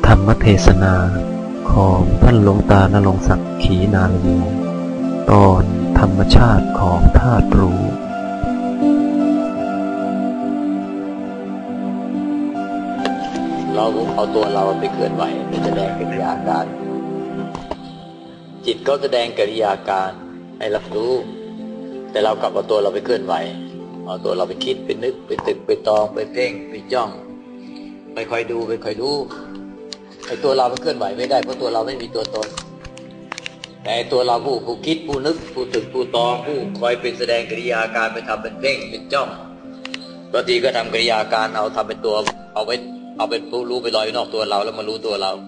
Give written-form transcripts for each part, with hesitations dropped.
ธรรมเทศนาของท่านหลวงตาณรงค์ศักดิ์ขีนาลโยตอนธรรมชาติของธาตุรู้เราเอาตัวเราไปเคลื่อนไหวไปแสดงกิริยาการจิตก็แสดงกิริยาการให้รับรู้แต่เรากลับเอาตัวเราไปเคลื่อนไหวเอาตัวเราไปคิดไปนึกไปตึกไปตองไปเพ่งไปจ้องไปคอยดูไปคอยรู้ไอ้ตัวเรามันเคลื่อนไหวไม่ได้เพราะตัวเราไม่มีตัวตนแต่ตัวเราผู้คิดผู้นึกผู้ตึกผู้ตองผู้คอยเป็นแสดงกิริยาการไปทำเป็นเพ่งเป็นจ้องบางทีก็ทำกิริยาการเอาทำเป็นตัวเอาเป็นผู้รู้ไปลอยนอกตัวเราแล้วมารู้ตัวเรา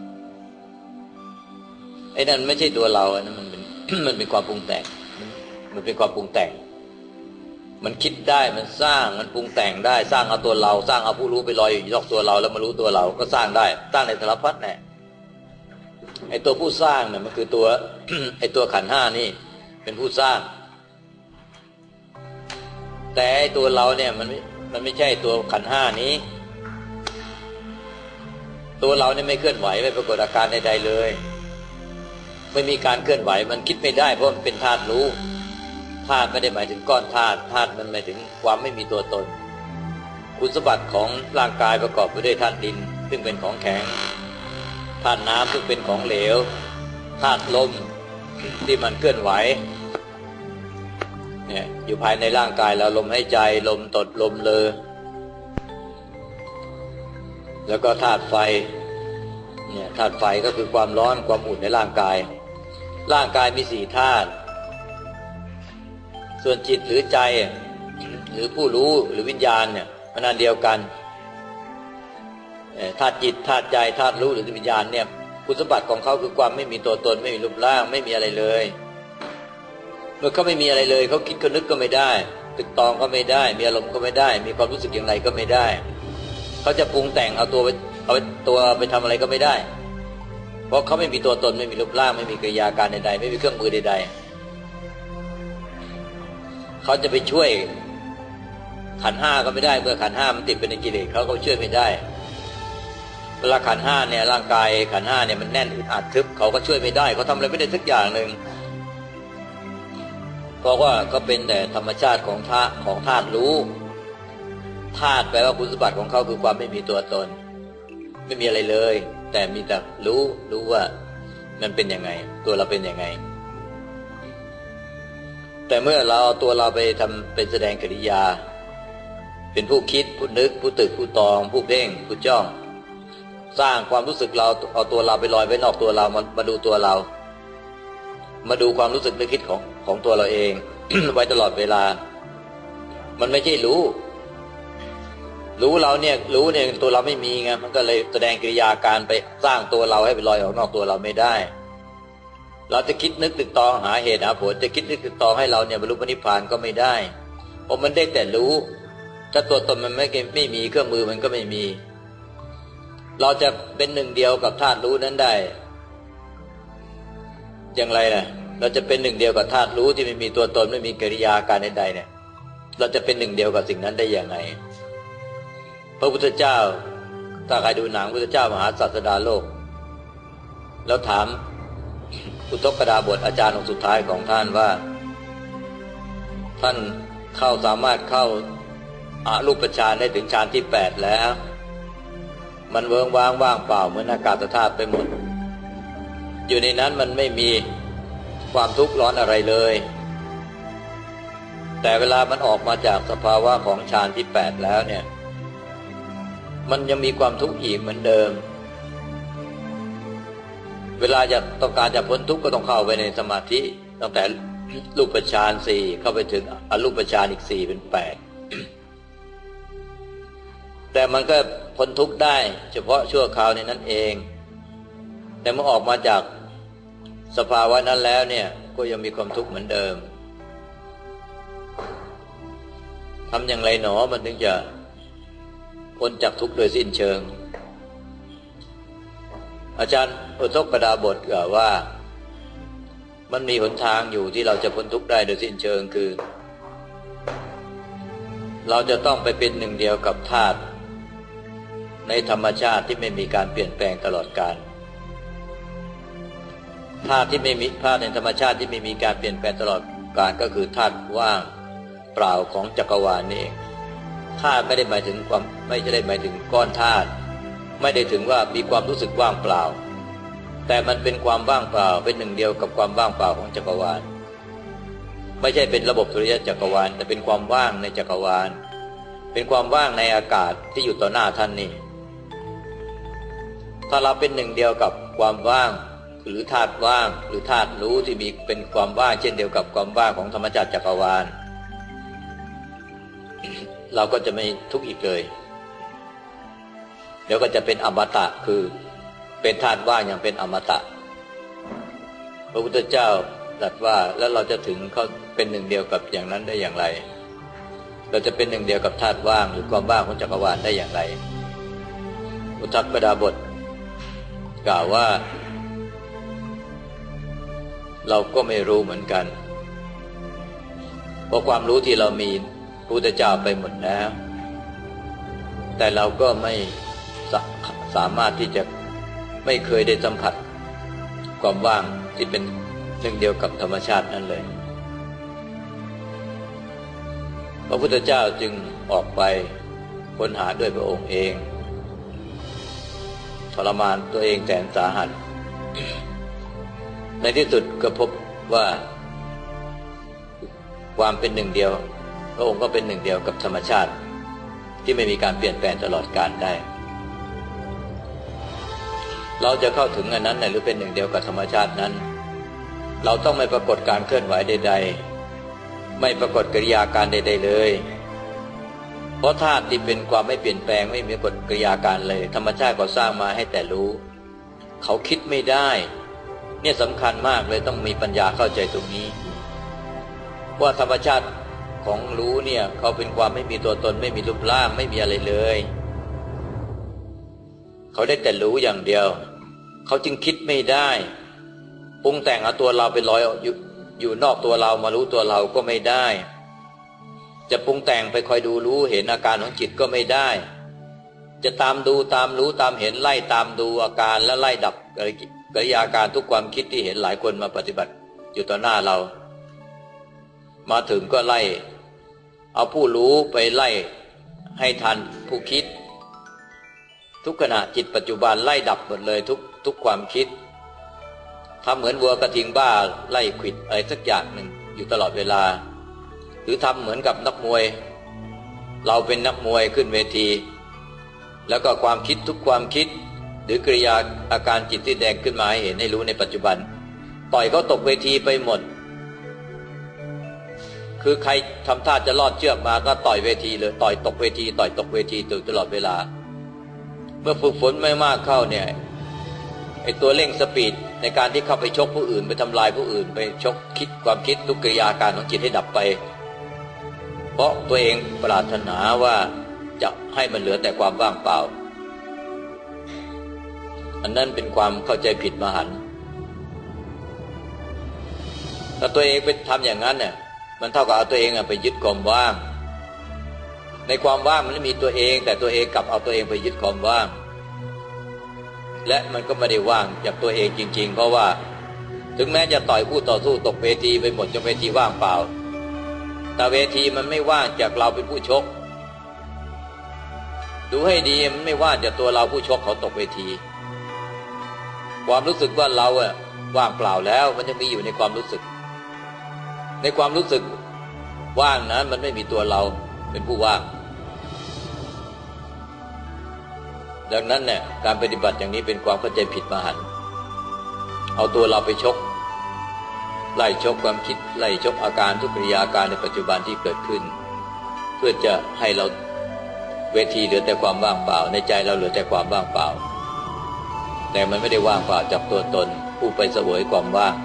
ไอ้นั่นไม่ใช่ตัวเราอันนั้นมันเป็น มันเป็นความปรุงแต่งมันเป็นความปรุงแต่งมันคิดได้มันสร้างมันปรุงแต่งได้สร้างเอาตัวเราสร้างเอาผู้รู้ไปลอยอยู่นอกตัวเราแล้วมารู้ตัวเราก็สร้างได้สร้างในสารพัดแหละไอ้ตัวผู้สร้างเนี่ยมันคือตัว ไอ้ตัวขันธ์ห้านี่เป็นผู้สร้างแต่ไอ้ตัวเราเนี่ยมันไม่ใช่ตัวขันธ์ห้านี้ตัวเราเนี่ยไม่เคลื่อนไหวไม่ปรากฏอาการใดๆเลยไม่มีการเคลื่อนไหวมันคิดไม่ได้เพราะมันเป็นธาตุรู้ธาตุไม่ได้หมายถึงก้อนธาตุธาตุมันหมายถึงความไม่มีตัวตนคุณสมบัติของร่างกายประกอบไปด้วยธาตุดินซึ่งเป็นของแข็งธาตุน้ำซึ่งเป็นของเหลวธาตุลมที่มันเคลื่อนไหวเนี่ยอยู่ภายในร่างกายเราลมหายใจลมตดลมเลอแล้วก็ธาตุไฟเนี่ยธาตุไฟก็คือความร้อนความอุ่นในร่างกายร่างกายมีสี่ธาตุส่วนจิตหรือใจหรือผู้รู้หรือวิญญาณเนี่ยมันอันเดียวกันธาตุจิตธาตุใจธาตุรู้หรือวิญญาณเนี่ยคุณสมบัติของเขาคือความไม่มีตัวตนไม่มีรูปร่างไม่มีอะไรเลยเมื่อเขาไม่มีอะไรเลยเขาคิดก็นึกก็ไม่ได้ตึกตองก็ไม่ได้มีอารมณ์ก็ไม่ได้มีความรู้สึกอย่างไรก็ไม่ได้เขาจะปรุงแต่งเอาตัวไปทำอะไรก็ไม่ได้เพราะเขาไม่มีตัวตนไม่มีรูปร่างไม่มีกิริยาการใดๆไม่มีเครื่องมือใดๆเขาจะไปช่วยขันธ์ห้าก็ไม่ได้เมื่อขันธ์ห้ามันติดเป็นกิเลสเขาก็ช่วยไม่ได้เวลาขันธ์ห้าเนี่ยร่างกายขันธ์ห้าเนี่ยมันแน่นอึดอัดทึบเขาก็ช่วยไม่ได้เขาทำอะไรไม่ได้สักอย่างหนึ่งเพราะว่าเขาเป็นแต่ธรรมชาติของธาตุรู้ธาตุแปลว่าคุณสมบัติของเขาคือความไม่มีตัวตนไม่มีอะไรเลยแต่มีแต่รู้ว่ามันเป็นยังไงตัวเราเป็นยังไงแต่เมื่อเราเอาตัวเราไปทำเป็นแสดงกิริยาเป็นผู้คิดผู้นึกผู้ตึกผู้ตองผู้เพ่งผู้จ้องสร้างความรู้สึกเราเอาตัวเราไปลอยไว้นอกตัวเรามาดูตัวเรามาดูความรู้สึกนึกคิดของตัวเราเอง ไว้ตลอดเวลามันไม่ใช่รู้เราเนี่ยรู้เนี่ยตัวเราไม่มีไงมันก็เลยแสดงกิริยาการไปสร้างตัวเราให้ไปลอยออกนอกตัวเราไม่ได้เราจะคิดนึกตึกตองหาเหตุหาผลจะคิดนึกตึกตองให้เราเนี่ยบรรลุนิพพานก็ไม่ได้เพราะมันได้แต่รู้ถ้าตัวตนมันไม่มีเครื่องมือมันก็ไม่มีเราจะเป็นหนึ่งเดียวกับธาตุรู้นั้นได้อย่างไรล่ะเราจะเป็นหนึ่งเดียวกับธาตุรู้ที่ไม่มีตัวตนไม่มีกิริยาการใดๆเนี่ยเราจะเป็นหนึ่งเดียวกับสิ่งนั้นได้อย่างไรพระพุทธเจ้าถ้าใครดูหนังพระพุทธเจ้ามหาศาสดาโลกแล้วถามอุทกดาบทอาจารย์องค์สุดท้ายของท่านว่าท่านสามารถเข้าอรูปฌานได้ถึงฌานที่8แล้วมันเวิ้งว้างว่างเปล่าเหมือนอากาศธาตุไปหมดอยู่ในนั้นมันไม่มีความทุกข์ร้อนอะไรเลยแต่เวลามันออกมาจากสภาวะของฌานที่8แล้วเนี่ยมันยังมีความทุกข์อีกเหมือนเดิมเวลาต้องการจะพ้นทุกข์ก็ต้องเข้าไปในสมาธิตั้งแต่รูปฌาน4เข้าไปถึงอรูปฌานอีก4เป็น8แต่มันก็พ้นทุกข์ได้เฉพาะชั่วคราวในนั้นเองแต่เมื่อออกมาจากสภาวะนั้นแล้วเนี่ยก็ยังมีความทุกข์เหมือนเดิมทำอย่างไรหนอมันถึงจะพ้นจากทุกข์โดยสิ้นเชิงอาจารย์อุทกดาบทกล่าวว่ามันมีหนทางอยู่ที่เราจะพ้นทุกข์ได้โดยสิ้นเชิงคือเราจะต้องไปเป็นหนึ่งเดียวกับธาตุในธรรมชาติที่ไม่มีการเปลี่ยนแปลงตลอดกาลธาตุที่ไม่มีธาตุในธรรมชาติที่ไม่มีการเปลี่ยนแปลงตลอดกาลก็คือธาตุว่างเปล่าของจักรวาลนี่เองธาตุไม่ได้หมายถึงความไม่ได้หมายถึงก้อนธาตุไม่ได้ถึงว่ามีความรู้สึกว่างเปล่าแต่มันเป็นความว่างเปล่าเป็นหนึ่งเดียวกับความว่างเปล่าของจักรวาลไม่ใช่เป็นระบบสุริยะจักรวาลแต่เป็นความว่างในจักรวาลเป็นความว่างในอากาศที่อยู่ต่อหน้าท่านนี่ถ้าเราเป็นหนึ่งเดียวกับความว่างหรือธาตุว่างหรือธาตุรู้ที่มีเป็นความว่างเช่นเดียวกับความว่างของธรรมชาติจักรวาลเราก็จะไม่ทุกข์อีกเลยเดี๋ยวก็จะเป็นอมตะคือเป็นธาตุว่างอย่างเป็นอมตะพระพุทธเจ้าตรัสว่าแล้วเราจะถึงเขาเป็นหนึ่งเดียวกับอย่างนั้นได้อย่างไรเราจะเป็นหนึ่งเดียวกับธาตุว่างหรือความว่างของจักรวาลได้อย่างไรอุทธัจจดาบทกล่าวว่าเราก็ไม่รู้เหมือนกันเพราะความรู้ที่เรามีพระพุทธเจ้าไปหมดแล้วแต่เราก็ไม่สามารถที่จะไม่เคยได้สัมผัสความว่างที่เป็นหนึ่งเดียวกับธรรมชาตินั้นเลยพระพุทธเจ้าจึงออกไปค้นหาด้วยพระองค์เองทรมานตัวเองแสนสาหัสในที่สุดก็พบว่าความเป็นหนึ่งเดียวพระองค์ก็เป็นหนึ่งเดียวกับธรรมชาติที่ไม่มีการเปลี่ยนแปลงตลอดกาลได้เราจะเข้าถึงอันนั้นหรือเป็นหนึ่งเดียวกับธรรมชาตินั้นเราต้องไม่ปรากฏการเคลื่อนไหวใดๆไม่ปรากฏกิริยาการใดๆเลยเพราะธาตุที่เป็นความไม่เปลี่ยนแปลงไม่มีกฎกิริยาการเลยธรรมชาติก็สร้างมาให้แต่รู้เขาคิดไม่ได้เนี่ยสำคัญมากเลยต้องมีปัญญาเข้าใจตรงนี้ว่าธรรมชาติของรู้เนี่ยเขาเป็นความไม่มีตัวตนไม่มีรูปร่างไม่มีอะไรเลยเขาได้แต่รู้อย่างเดียวเขาจึงคิดไม่ได้ปรุงแต่งเอาตัวเราไปลอยอยู่นอกตัวเรามารู้ตัวเราก็ไม่ได้จะปรุงแต่งไปคอยดูรู้เห็นอาการของจิตก็ไม่ได้จะตามดูตามรู้ตามเห็นไล่ตามดูอาการและไล่ดับกิริยาการทุกความคิดที่เห็นหลายคนมาปฏิบัติอยู่ต่อหน้าเรามาถึงก็ไล่เอาผู้รู้ไปไล่ให้ทันผู้คิดทุกขณะจิตปัจจุบันไล่ดับหมดเลยทุกความคิดทำเหมือนวัวกระทิงบ้าไล่ขวิดอะไรสักอย่างหนึ่งอยู่ตลอดเวลาหรือทำเหมือนกับนักมวยเราเป็นนักมวยขึ้นเวทีแล้วก็ความคิดทุกความคิดหรือกิริยาอาการจิตที่แดงขึ้นมาให้เห็นให้รู้ในปัจจุบันต่อยเขาตกเวทีไปหมดคือใครทำท่าจะลอดเชือกมาก็ต่อยเวทีเลยต่อยตกเวทีต่อยตกเวทีตลอดเวลาเมื่อฝึกฝนไม่มากเข้าเนี่ยไอ้ตัวเร่งสปีดในการที่เข้าไปชกผู้อื่นไปทำลายผู้อื่นไปชกคิดความคิดทุกกิริยาการของจิตให้ดับไปเพราะตัวเองปรารถนาว่าจะให้มันเหลือแต่ความว่างเปล่าอันนั้นเป็นความเข้าใจผิดมหันต์ถ้าตัวเองไปทำอย่างนั้นเนี่ยมันเท่ากับเอาตัวเองไปยึดความว่างในความว่างมันไม่มีตัวเองแต่ตัวเองกลับเอาตัวเองไปยึดความว่างและมันก็ไม่ได้ว่างจากตัวเองจริงๆเพราะว่าถึงแม้จะต่อยคู่ต่อสู้ตกเวทีไปหมดจนเวทีว่างเปล่าแต่เวทีมันไม่ว่างจากเราเป็นผู้ชกดูให้ดีมันไม่ว่างจากตัวเราผู้ชกเขาตกเวทีความรู้สึกว่าเราว่างเปล่าแล้วมันจะมีอยู่ในความรู้สึกในความรู้สึกว่างนั้นมันไม่มีตัวเราเป็นผู้ว่างดังนั้นเนี่ยการปฏิบัติอย่างนี้เป็นความเข้าใจผิดมหันต์เอาตัวเราไปชกไล่ชกความคิดไล่ชกอาการทุกกิริยาการในปัจจุบันที่เกิดขึ้นเพื่อจะให้เราเวทีเหลือแต่ความว่างเปล่าในใจเราเหลือแต่ความว่างเปล่าแต่มันไม่ได้ว่างเปล่าจากตัวตนผู้ไปเสวยความว่าง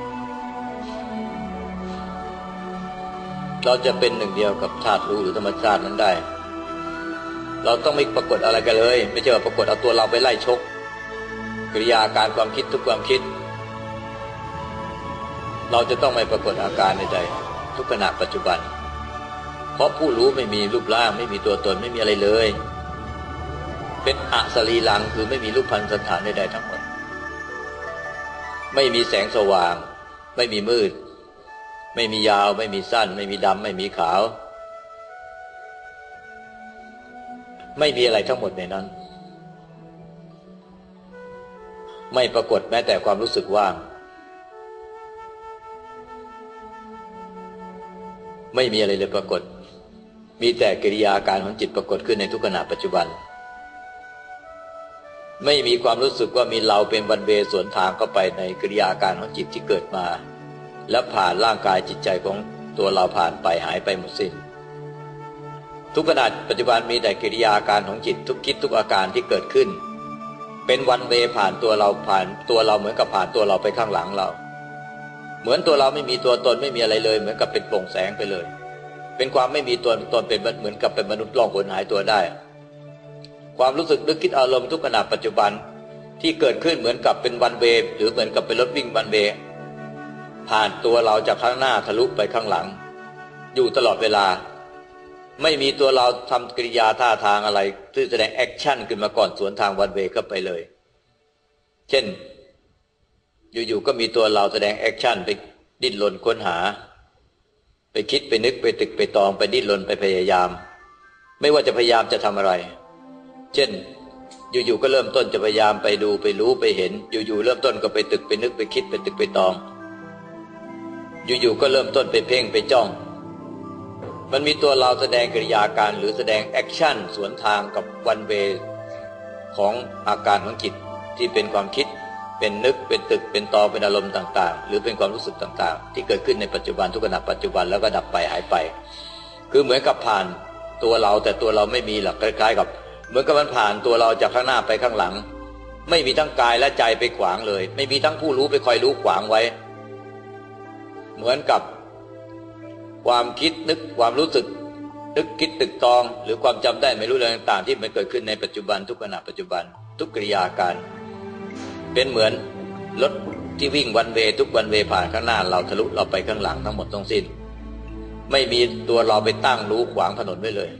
เราจะเป็นหนึ่งเดียวกับธาตุรู้หรือธรรมชาตินั้นได้เราต้องไม่ปรากฏอะไรกันเลยไม่ใช่ว่าปรากฏเอาตัวเราไปไล่ชกกิริยาการความคิดทุกความคิดเราจะต้องไม่ปรากฏอาการใดๆทุกขณะปัจจุบันเพราะผู้รู้ไม่มีรูปร่างไม่มีตัวตนไม่มีอะไรเลยเป็นอสรีลังคือไม่มีรูปพรรณสันฐานใดๆทั้งหมดไม่มีแสงสว่างไม่มีมืดไม่มียาวไม่มีสั้นไม่มีดำไม่มีขาวไม่มีอะไรทั้งหมดในนั้นไม่ปรากฏแม้แต่ความรู้สึกว่างไม่มีอะไรเลยปรากฏมีแต่กิริยาการของจิตปรากฏขึ้นในทุกขณะปัจจุบันไม่มีความรู้สึกว่ามีเราเป็นวันเวสวนทางเข้าไปในกิริยาการของจิตที่เกิดมาและผ่านร่างกายจิตใจของตัวเราผ่านไปหายไปหมดสิ้นทุกขณะปัจจุบันมีแต่กิริยาการของจิตทุกคิดทุกอาการที่เกิดขึ้นเป็นวันเวผ่านตัวเราผ่านตัวเราเหมือนกับผ่านตัวเราไปข้างหลังเราเหมือนตัวเราไม่มีตัวตนไม่มีอะไรเลยเหมือนกับเป็นโปร่งแสงไปเลยเป็นความไม่มีตัวตนเป็นเหมือนกับเป็นมนุษย์ล่องหนหายตัวได้ความรู้สึกนึกคิดอารมณ์ทุกขณะปัจจุบันที่เกิดขึ้นเหมือนกับเป็นวันเวหรือเหมือนกับเป็นรถวิ่งวันเวผ่านตัวเราจากข้างหน้าทะลุไปข้างหลังอยู่ตลอดเวลาไม่มีตัวเราทำกิริยาท่าทางอะไรที่แสดงแอคชั่นขึ้นมาก่อนสวนทางวันเวเข้าไปเลยเช่นอยู่ๆก็มีตัวเราแสดงแอคชั่นไปดิ้นรนค้นหาไปคิดไปนึกไปตึกไปตองไปดิ้นรนไปพยายามไม่ว่าจะพยายามจะทำอะไรเช่นอยู่ๆก็เริ่มต้นจะพยายามไปดูไปรู้ไปเห็นอยู่ๆเริ่มต้นก็ไปตึกไปนึกไปคิดไปตึกไปตองอยู่ๆก็เริ่มต้นไปเพ่งไปจ้องมันมีตัวเราแสดงกิริยาการหรือแสดงแอคชั่นสวนทางกับวันเวของอาการของจิตที่เป็นความคิดเป็นนึกเป็นตึกเป็นตอเป็นอารมณ์ต่างๆหรือเป็นความรู้สึกต่างๆที่เกิดขึ้นในปัจจุบันทุกขณะปัจจุบันแล้วก็ดับไปหายไปคือเหมือนกับผ่านตัวเราแต่ตัวเราไม่มีหลักคล้ายๆกับเหมือนกับมันผ่านตัวเราจากข้างหน้าไปข้างหลังไม่มีทั้งกายและใจไปขวางเลยไม่มีทั้งผู้รู้ไปคอยรู้ขวางไว้เหมือนกับความคิดนึกความรู้สึกนึกคิดตึกตองหรือความจำได้ไม่รู้เรื่องต่างๆที่มันเกิดขึ้นในปัจจุบันทุกขณะปัจจุบันทุกกิริยาการเป็นเหมือนรถที่วิ่งวันเวทุกวันเวผ่านข้างหน้าเราทะลุเราไปข้างหลังทั้งหมดทั้งสิ้นไม่มีตัวเราไปตั้งรู้ขวางถนนไว้เลย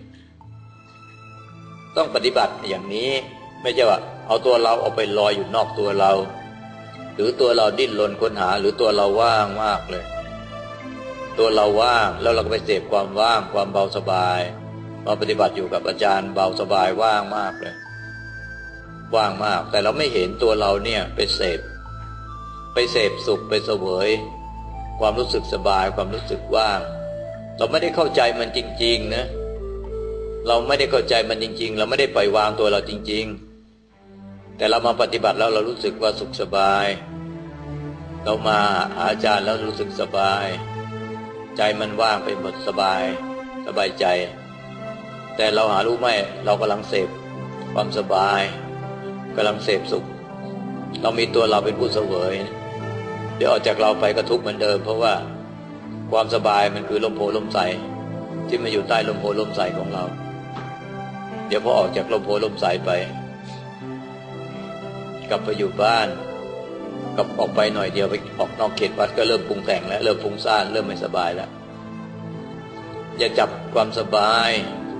ต้องปฏิบัติอย่างนี้ไม่ใช่ว่าเอาตัวเราออกไปลอยอยู่นอกตัวเราหรือตัวเราดิ้นรนค้นหาหรือตัวเราว่างมากเลยตัวเราว่างแล้วเราก็ไปเสพความว่างความเบาสบายมาปฏิบัติอยู่กับอาจารย์เบาสบายว่างมากเลยว่างมากแต่เราไม่เห็นตัวเราเนี่ยไปเสพสุขไปเสวยความรู้สึกสบายความรู้สึกว่างเราไม่ได้เข้าใจมันจริงๆนะเราไม่ได้เข้าใจมันจริงๆเราไม่ได้ปล่อยวางตัวเราจริงๆแต่เรามาปฏิบัติแล้วเรารู้สึกว่าสุขสบายเรามาหาอาจารย์แล้วรู้สึกสบายใจมันว่างไปหมดสบายสบายใจแต่เราหารู้ไหมเรากำลังเสพความสบายกำลังเสพสุขเรามีตัวเราเป็นผู้เสวยเดี๋ยวออกจากเราไปก็ทุกข์เหมือนเดิมเพราะว่าความสบายมันคือลมโพลมใสที่มาอยู่ใต้ลมโพลมใสของเราเดี๋ยวพอออกจากลมโพลมใสไปกลับไปอยู่บ้านกลับออกไปหน่อยเดียวไปออกนอกเขตวัดก็เริ่มปรุงแต่งแล้วเริ่มฟุ้งซ่านเริ่มไม่สบายแล้วอย่าจับความสบาย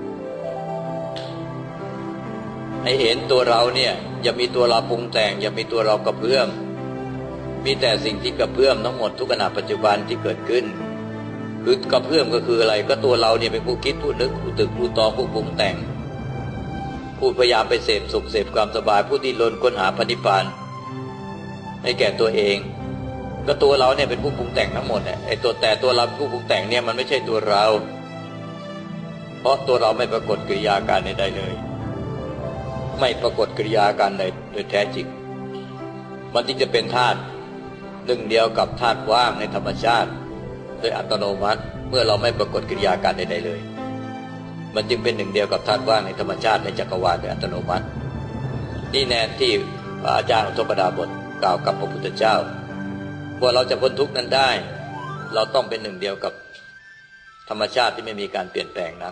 ให้เห็นตัวเราเนี่ยอย่ามีตัวเราปรุงแต่งอย่ามีตัวเรากระเพื่อมมีแต่สิ่งที่กระเพื่อมทั้งหมดทุกขณะปัจจุบันที่เกิดขึ้นคือกระเพื่อมก็คืออะไรก็ตัวเราเนี่ยเป็นผู้คิดผู้นึกผู้ตึกผู้ตองผู้ปรุงแต่งผู้พยายามไปเสพสุขเสพความสบายผู้ดิ้นรนค้นหาพระนิพพานให้แก่ตัวเองก็ตัวเราเนี่ยเป็นผู้ปรุงแต่งทั้งหมดไอ้ตัวเราผู้ปรุงแต่งเนี่ยมันไม่ใช่ตัวเราเพราะตัวเราไม่ปรากฏกิริยาการใดๆเลยไม่ปรากฏกิริยาการใดโดยแท้จริงมันจึงจะเป็นธาตุหนึ่งเดียวกับธาตุว่างในธรรมชาติโดยอัตโนมัติเมื่อเราไม่ปรากฏกิริยาการใดๆเลยมันจึงเป็นหนึ่งเดียวกับธาตุว่างในธรรมชาติในจักรวาลโดยอัตโนมัตินี่แน่ที่อาจารย์อุทกดาบทกล่าวกับพระพุทธเจ้าว่าเราจะพ้นทุกข์นั้นได้เราต้องเป็นหนึ่งเดียวกับธรรมชาติที่ไม่มีการเปลี่ยนแปลงนั้น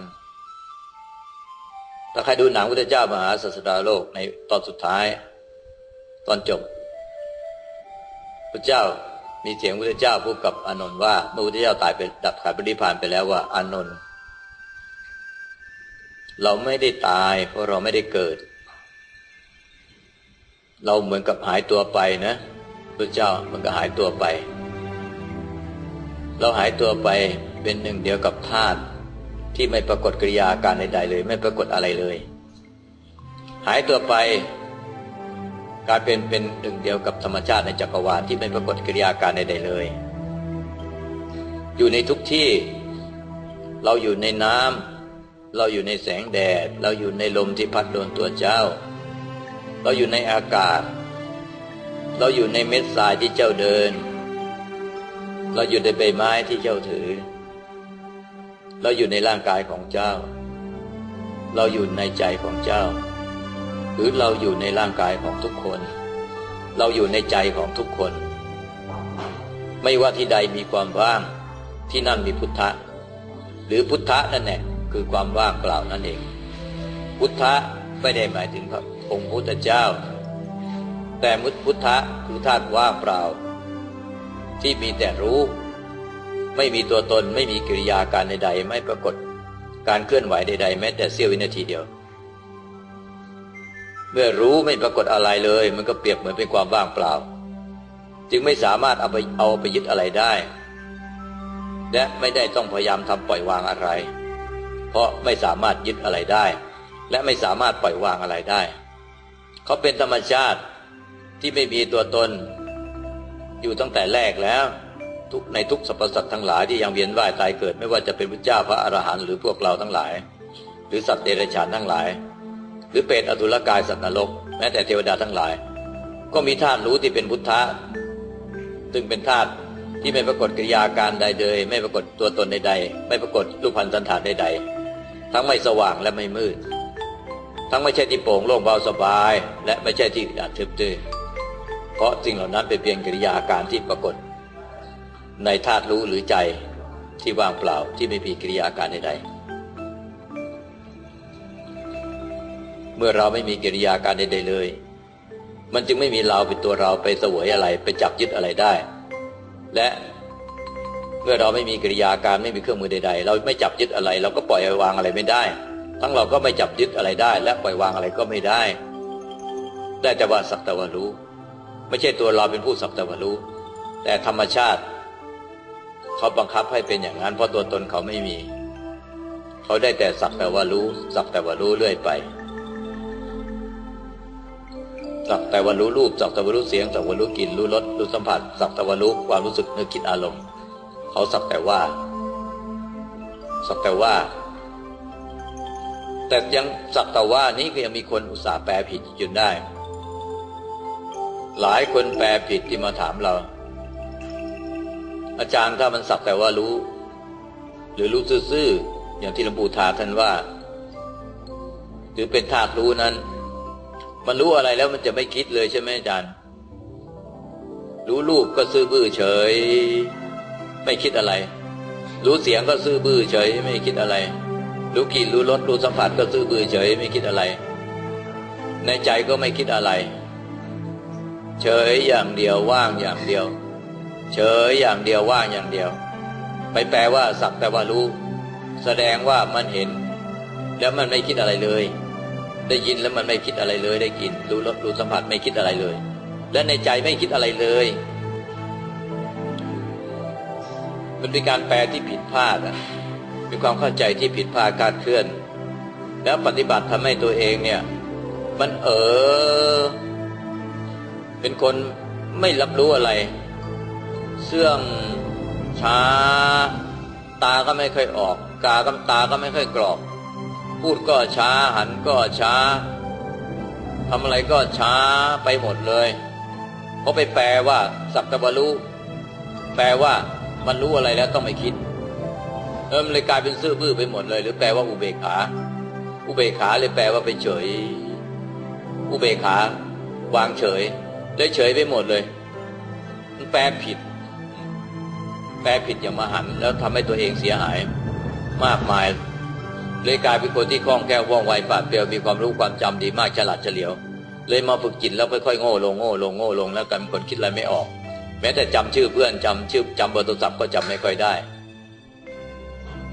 ถ้าใครดูหนังพุทธเจ้ามหาศาสดาโลกในตอนสุดท้ายตอนจบพระเจ้ามีเสียงพุทธเจ้าพูดกับอานนท์ว่าเมื่อพุทธเจ้าตายไปดับขันธ์ปรินิพพานไปแล้วว่าอานนท์เราไม่ได้ตายเพราะเราไม่ได้เกิดเราเหมือนกับหายตัวไปนะพระเจ้ามันก็หายตัวไปเราหายตัวไปเป็นหนึ่งเดียวกับธาตุที่ไม่ปรากฏกิริยาการใดๆเลยไม่ปรากฏอะไรเลยหายตัวไปกลายเป็นหนึ่งเดียวกับธรรมชาติในจักรวาลที่ไม่ปรากฏกิริยาการใดๆเลยอยู่ในทุกที่เราอยู่ในน้ำเราอยู่ในแสงแดดเราอยู่ในลมที่พัดโดนตัวเจ้าเราอยู่ในอากาศเราอยู่ในเม็ดทรายที่เจ้าเดินเราอยู่ในใบไม้ที่เจ้าถือเราอยู่ในร่างกายของเจ้าเราอยู่ในใจของเจ้าหรือเราอยู่ในร่างกายของทุกคนเราอยู่ในใจของทุกคนไม่ว่าที่ใดมีความว่างที่นั่นมีพุทธะหรือพุทธะนั่นแหละคือความว่างเปล่านั่นเองพุทธะไม่ได้หมายถึงพระองค์พุทธเจ้าแต่พุทธะคือธาตุว่างเปล่าที่มีแต่รู้ไม่มีตัวตนไม่มีกิริยาการใดๆไม่ปรากฏการเคลื่อนไหวใดๆแม้แต่เสี้ยววินาทีเดียวเมื่อรู้ไม่ปรากฏอะไรเลยมันก็เปรียบเหมือนเป็นความว่างเปล่าจึงไม่สามารถเอาไปยึดอะไรได้และไม่ได้ต้องพยายามทำปล่อยวางอะไรเพราะไม่สามารถยึดอะไรได้และไม่สามารถปล่อยวางอะไรได้เขาเป็นธรรมชาติที่ไม่มีตัวตนอยู่ตั้งแต่แรกแล้วในทุกสรรพสัตว์ทั้งหลายที่ยังเวียนว่ายตายเกิดไม่ว่าจะเป็นพระเจ้าพระอรหันต์หรือพวกเราทั้งหลายหรือสัตว์เดรัจฉานทั้งหลายหรือเปรตอสุรกายสัตว์นรกแม้แต่เทวดาทั้งหลายก็มีธาตุรู้ที่เป็นพุทธะซึ่งเป็นธาตุที่ไม่ปรากฏกิริยาการใดเลยไม่ปรากฏตัวตนใดๆไม่ปรากฏรูปพรรณสันฐานใดๆทั้งไม่สว่างและไม่มืดทั้งไม่ใช่ที่โปร่งโล่งเบาสบายและไม่ใช่ที่อัดทึบตื้อเพราะสิ่งเหล่านั้นเป็นเพียงกิริยาการที่ปรากฏในธาตุรู้หรือใจที่ว่างเปล่าที่ไม่มีกิริยาการใดๆเมื่อเราไม่มีกิริยาการใดๆเลยมันจึงไม่มีเราเป็นตัวเราไปเสวยอะไรไปจับยึดอะไรได้และเมื่อเราไม่มีกิริยาการไม่มีเครื่องมือใดๆเราไม่จับยึดอะไรเราก็ปล่อยวางอะไรไม่ได้ทั้งเราก็ไม่จับยึดอะไรได้และปล่อยวางอะไรก็ไม่ได้แต่ว่าสักแต่ว่ารู้ไม่ใช่ตัวเราเป็นผู้สักแต่ว่ารู้แต่ธรรมชาติเขาบังคับให้เป็นอย่างนั้นเพราะตัวตนเขาไม่มีเขาได้แต่สักแต่ว่ารู้สักแต่ว่ารู้เรื่อยไปสักแต่ว่ารู้รูปสักแต่ว่ารู้เสียงสักแต่ว่ารู้กลิ่นรู้รสรู้สัมผัสสักแต่ว่ารู้ความรู้สึกนึกคิดอารมณ์เขาสักแต่ว่าแต่ยังสักแต่ว่านี้ก็ยังมีคนอุตส่าห์แปลผิดจนได้หลายคนแปลผิดที่มาถามเราอาจารย์ถ้ามันสักแต่ว่ารู้หรือรู้ซื่อๆอย่างที่หลวงปู่ทาท่านว่าหรือเป็นธาตุรู้นั้นมันรู้อะไรแล้วมันจะไม่คิดเลยใช่ไหมอาจารย์รู้รูปก็ซื่อบื้อเฉยไม่คิดอะไรรู้เสียงก็ซื่อบื้อเฉยไม่คิดอะไรรู้กลิ่นรู้รสรู้สัมผัสก็ซื่อบื้อเฉยไม่คิดอะไรในใจก็ไม่คิดอะไรเฉยอย่างเดียวว่างอย่างเดียวเฉยอย่างเดียวว่างอย่างเดียวไปแปลว่าสักแต่ว่ารู้แสดงว่ามันเห็นแล้วมันไม่คิดอะไรเลยได้ยินแล้วมันไม่คิดอะไรเลยได้กลิ่นรู้รสรู้สัมผัสไม่คิดอะไรเลยและในใจไม่คิดอะไรเลยมันเป็นการแปลที่ผิดพลาดมีความเข้าใจที่ผิดพลาดคลาดเคลื่อนแล้วปฏิบัติทำให้ตัวเองเนี่ยมันเป็นคนไม่รับรู้อะไรเสื่องช้าตาก็ไม่ค่อยออกตาก็ไม่ค่อยกรอบพูดก็ช้าหันก็ช้าทำอะไรก็ช้าไปหมดเลยเพราะไปแปลว่าสักแต่ว่ารู้แปลว่ามันรู้อะไรแล้วต้องไม่คิดมันเลยกลายเป็นซื่อบื้อไปหมดเลยหรือแปลว่าอุเบกขาเลยแปลว่าไปเฉยอุเบกขาวางเฉยเลยเฉยไปหมดเลยมันแปลผิดอย่างมหันต์แล้วทำให้ตัวเองเสียหายมากมายเลยกลายเป็นคนที่คล่องแคล่วว่องไวปราดเปรียวมีความรู้ความจำดีมากฉลาดเฉลียวเลยมาฝึกจิตแล้วค่อยๆโง่ลงแล้วกลายเป็นคนคิดอะไรไม่ออกแม้แต่จำชื่อเพื่อนจำเบอร์โทรศัพท์ก็จำไม่ค่อยได้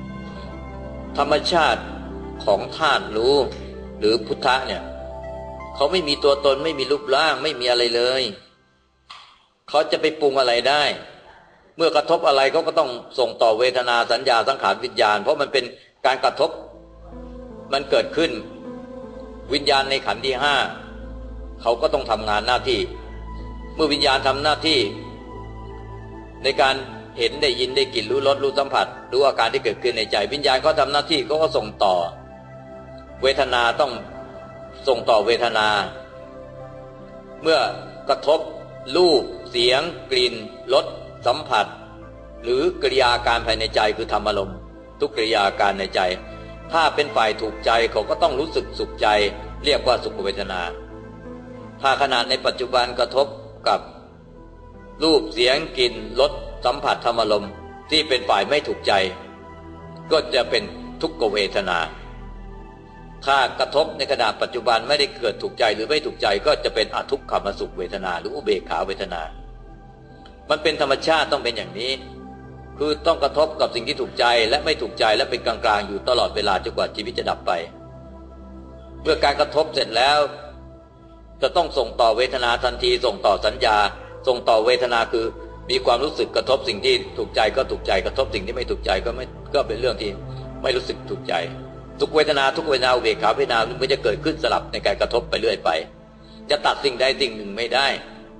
ธรรมชาติของธาตุรู้หรือพุทธะเนี่ยเขาไม่มีตัวตนไม่มีรูปร่างไม่มีอะไรเลยเขาจะไปปรุงอะไรได้เมื่อกระทบอะไรเขาก็ต้องส่งต่อเวทนาสัญญาสังขารวิญญาณเพราะมันเป็นการกระทบมันเกิดขึ้นวิญญาณในขันธ์ที่ห้าเขาก็ต้องทำงานหน้าที่เมื่อวิญญาณทำหน้าที่ในการเห็นได้ยินได้กลิ่นรู้รสรู้สัมผัสรู้อาการที่เกิดขึ้นในใจวิญญาณเขาทำหน้าที่เขาก็ส่งต่อเวทนาต้องส่งต่อเวทนาเมื่อกระทบรูปเสียงกลิ่นรสสัมผัสหรือกริยาการภายในใจคือธรรมอารมณ์ทุกกริยาการในใจถ้าเป็นฝ่ายถูกใจเขาก็ต้องรู้สึกสุขใจเรียกว่าสุขเวทนาถ้าขณะในปัจจุบันกระทบกับรูปเสียงกลิ่นรสสัมผัสธรรมอารมณ์ที่เป็นฝ่ายไม่ถูกใจก็จะเป็นทุกขเวทนาถ้ากระทบในขณะปัจจุบันไม่ได้เกิดถูกใจหรือไม่ถูกใจก็จะเป็นอทุกขมสุขเวทนาหรืออุเบกขาเวทนามันเป็นธรรมชาติต้องเป็นอย่างนี้คือต้องกระทบกับสิ่งที่ถูกใจและไม่ถูกใจและเป็นกลางๆอยู่ตลอดเวลาจนกว่าชีวิตจะดับไปเมื่อการกระทบเสร็จแล้วจะต้องส่งต่อเวทนาทันทีส่งต่อสัญญาส่งต่อเวทนาคือมีความรู้สึกกระทบสิ่งที่ถูกใจก็ถูกใจกระทบสิ่งที่ไม่ถูกใจก็เป็นเรื่องที่ไม่รู้สึกถูกใจทุกเวทนาทุกเวทนาอุเบกขาเวทนามันจะเกิดขึ้นสลับในการกระทบไปเรื่อยไปจะตัดสิ่งใดสิ่งหนึ่งไม่ได้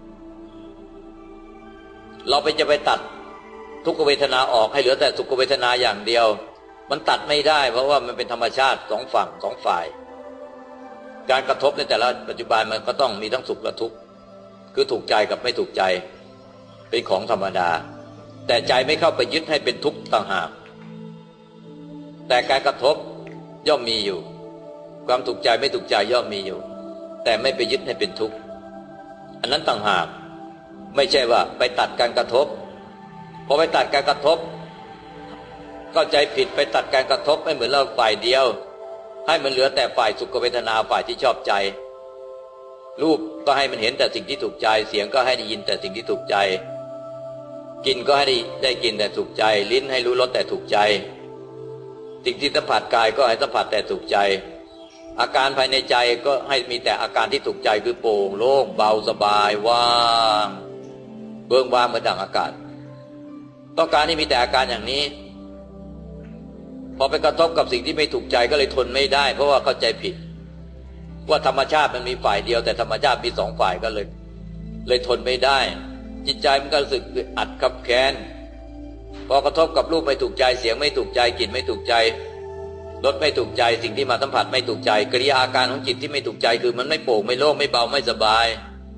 เราจะไปตัดทุกเวทนาออกให้เหลือแต่สุขเวทนาอย่างเดียวมันตัดไม่ได้เพราะว่ามันเป็นธรรมชาติสองฝั่งสองฝ่ายการกระทบในแต่ละปัจจุบันมันก็ต้องมีทั้งสุขและทุกข์คือถูกใจกับไม่ถูกใจเป็นของธรรมดาแต่ใจไม่เข้าไปยึดให้เป็นทุกข์ต่างหากแต่การกระทบย่อมมีอยู่ความถูกใจไม่ถูกใจย่อมมีอยู่แต่ไม่ไปยึดให้เป็นทุกข์อันนั้นต่างหากไม่ใช่ว่าไปตัดการกระทบพอไปตัดการกระทบเข้าใจผิดไปตัดการกระทบไม่เหมือนเราฝ่ายเดียวให้มันเหลือแต่ฝ่ายสุขเวทนาฝ่ายที่ชอบใจรูปก็ให้มันเห็นแต่สิ่งที่ถูกใจเสียงก็ให้ได้ยินแต่สิ่งที่ถูกใจกลิ่นก็ให้ได้กลิ่นแต่ถูกใจลิ้นให้รู้รสแต่ถูกใจสิ่งที่สัมผัสกายก็ให้สัมผัสแต่ถูกใจอาการภายในใจก็ให้มีแต่อาการที่ถูกใจคือโปร่งโล่งเบาสบายว่างเบิกบานเหมือนดั่งอากาศต้องการให้มีแต่อาการอย่างนี้พอไปกระทบกับสิ่งที่ไม่ถูกใจก็เลยทนไม่ได้เพราะว่าเข้าใจผิดว่าธรรมชาติมันมีฝ่ายเดียวแต่ธรรมชาติมีสองฝ่ายก็เลยทนไม่ได้จิตใจมันก็รู้สึกอัดคับแค้นพอกระทบกับรูปไม่ถูกใจเสียงไม่ถูกใจกลิ่นไม่ถูกใจรสไม่ถูกใจสิ่งที่มาสัมผัสไม่ถูกใจกิริยาอาการของจิตที่ไม่ถูกใจคือมันไม่โปร่งไม่โล่งไม่เบาไม่สบาย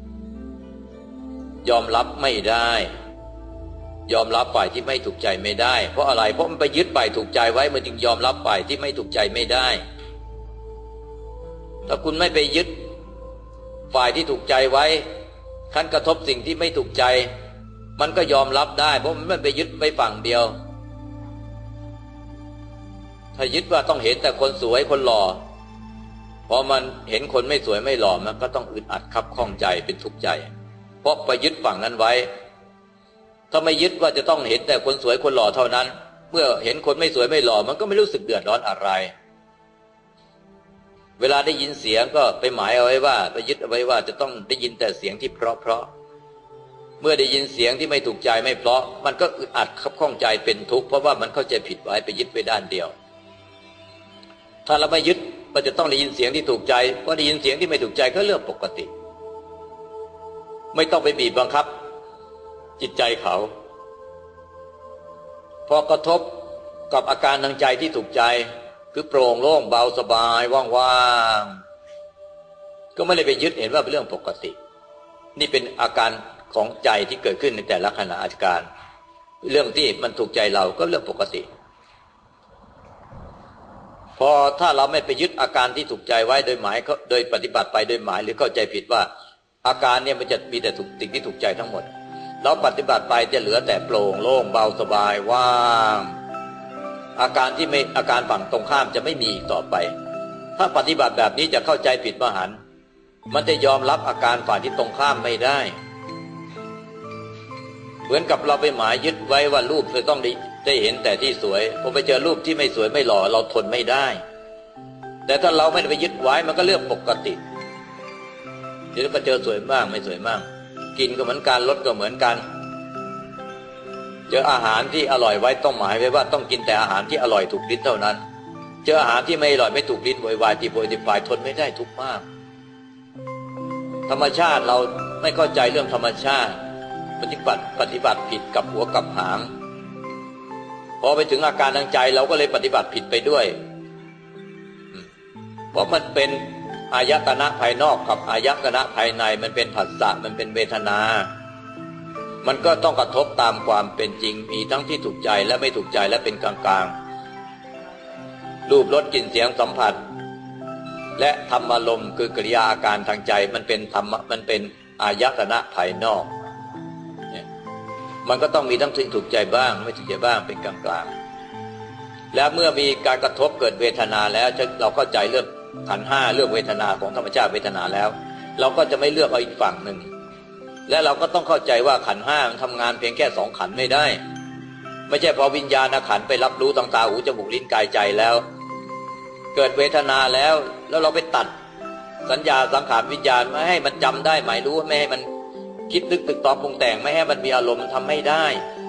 ยอมรับไม่ได้ยอมรับฝ่ายที่ไม่ถูกใจไม่ได้เพราะอะไรเพราะมันไปยึดฝ่ายถูกใจไว้มันจึงยอมรับฝ่ายที่ไม่ถูกใจไม่ได้ถ้าคุณไม่ไปยึดฝ่ายที่ถูกใจไว้ขั้นกระทบสิ่งที่ไม่ถูกใจมันก็ยอมรับได้เพราะมันไม่ไปยึดไว้ฝั่งเดียวถ้ายึดว่าต้องเห็นแต่คนสวยคนหล่อพอมันเห็นคนไม่สวยไม่หล่อมันก็ต้องอึดอัดคับข้องใจเป็นทุกข์ใจเพราะไปยึดฝั่งนั้นไว้ถ้าไม่ยึดว่าจะต้องเห็นแต่คนสวยคนหล่อเท่านั้นเมื่อเห็นคนไม่สวยไม่หล่อมันก็ไม่รู้สึกเดือดร้อนอะไรเวลาได้ยินเสียงก็ไปหมายเอาไว้ว่าไปยึดเอาไว้ว่าจะต้องได้ยินแต่เสียงที่เพราะเมื่อได้ยินเสียงที่ไม่ถูกใจไม่เพราะมันก็อึดอัดคับข้องใจเป็นทุกข์เพราะว่ามันเข้าใจผิดไว้ไปยึดไว้ด้านเดียวถ้าเราไม่ยึดว่าจะต้องได้ยินเสียงที่ถูกใจพอได้ยินเสียงที่ไม่ถูกใจก็เรื่องปกติไม่ต้องไปบีบบังคับจิตใจเขาพอกระทบกับอาการทางใจที่ถูกใจคือโปร่งโล่งเบาสบายว่างๆก็ไม่ได้ไปยึดเห็นว่าเป็นเรื่องปกตินี่เป็นอาการของใจที่เกิดขึ้นในแต่ละขณะอาการเรื่องที่มันถูกใจเราก็เรื่องปกติพอถ้าเราไม่ไปยึดอาการที่ถูกใจไว้โดยหมายโดยปฏิบัติไปโดยหมายหรือเข้าใจผิดว่าอาการเนี่ยมันจะมีแต่สิ่งที่ถูกใจทั้งหมดเราปฏิบัติไปจะเหลือแต่โปร่งโล่งเบาสบายว่างอาการที่ไม่อาการฝั่งตรงข้ามจะไม่มีอีกต่อไปถ้าปฏิบัติแบบนี้จะเข้าใจผิดมหันต์มันจะยอมรับอาการฝ่ายที่ตรงข้ามไม่ได้เหมือนกับเราไปหมายยึดไว้ว่ารูปจะต้องได้เห็นแต่ที่สวยพอไปเจอรูปที่ไม่สวยไม่หล่อเราทนไม่ได้แต่ถ้าเราไม่ได้ไปยึดไว้มันก็เรื่องปกติเดี๋ยวก็เจอสวยบ้างไม่สวยบ้างกินก็เหมือนกันรสก็เหมือนกันเจออาหารที่อร่อยไว้ต้องหมายไว้ว่าต้องกินแต่อาหารที่อร่อยถูกลิ้นเท่านั้นเจออาหารที่ไม่อร่อยไม่ถูกลิ้นโวยวายตีโพยตีพายทนไม่ได้ทุกข์มากธรรมชาติเราไม่เข้าใจเรื่องธรรมชาติปฏิบัติผิดกับหัวกับหางพอไปถึงอาการทางใจเราก็เลยปฏิบัติผิดไปด้วยเพราะมันเป็นอายตนะภายนอกกับอายตนะภายในมันเป็นผัสสะมันเป็นเวทนามันก็ต้องกระทบตามความเป็นจริงมีทั้งที่ถูกใจและไม่ถูกใจและเป็นกลางๆรูปรสกลิ่นเสียงสัมผัสและธรรมารมณ์คือกริยาอาการทางใจมันเป็นธรรมมันเป็นอายตนะภายนอกมันก็ต้องมีทั้งที่ถูกใจบ้างไม่ถูกใจบ้างเป็นกลางๆและเมื่อมีการกระทบเกิดเวทนาแล้วเราเข้าใจเรื่องขันธ์ห้าเรื่องเวทนาของธรรมชาติเวทนาแล้วเราก็จะไม่เลือกเอาอีกฝั่งหนึ่งและเราก็ต้องเข้าใจว่าขันธ์ห้ามันทำงานเพียงแค่สองขันธ์ไม่ได้ไม่ใช่พอวิญญาณขันธ์ไปรับรู้ทางตาหูจมูกลิ้นกายใจแล้วเกิดเวทนาแล้วเราไปตัดสัญญาสังขารวิญญาณไม่ให้มันจำได้หมายรู้ไม่ให้มันคิดนึกตึกตองปรุงแต่งไม่ให้มันมีอารมณ์ทำไม่ได้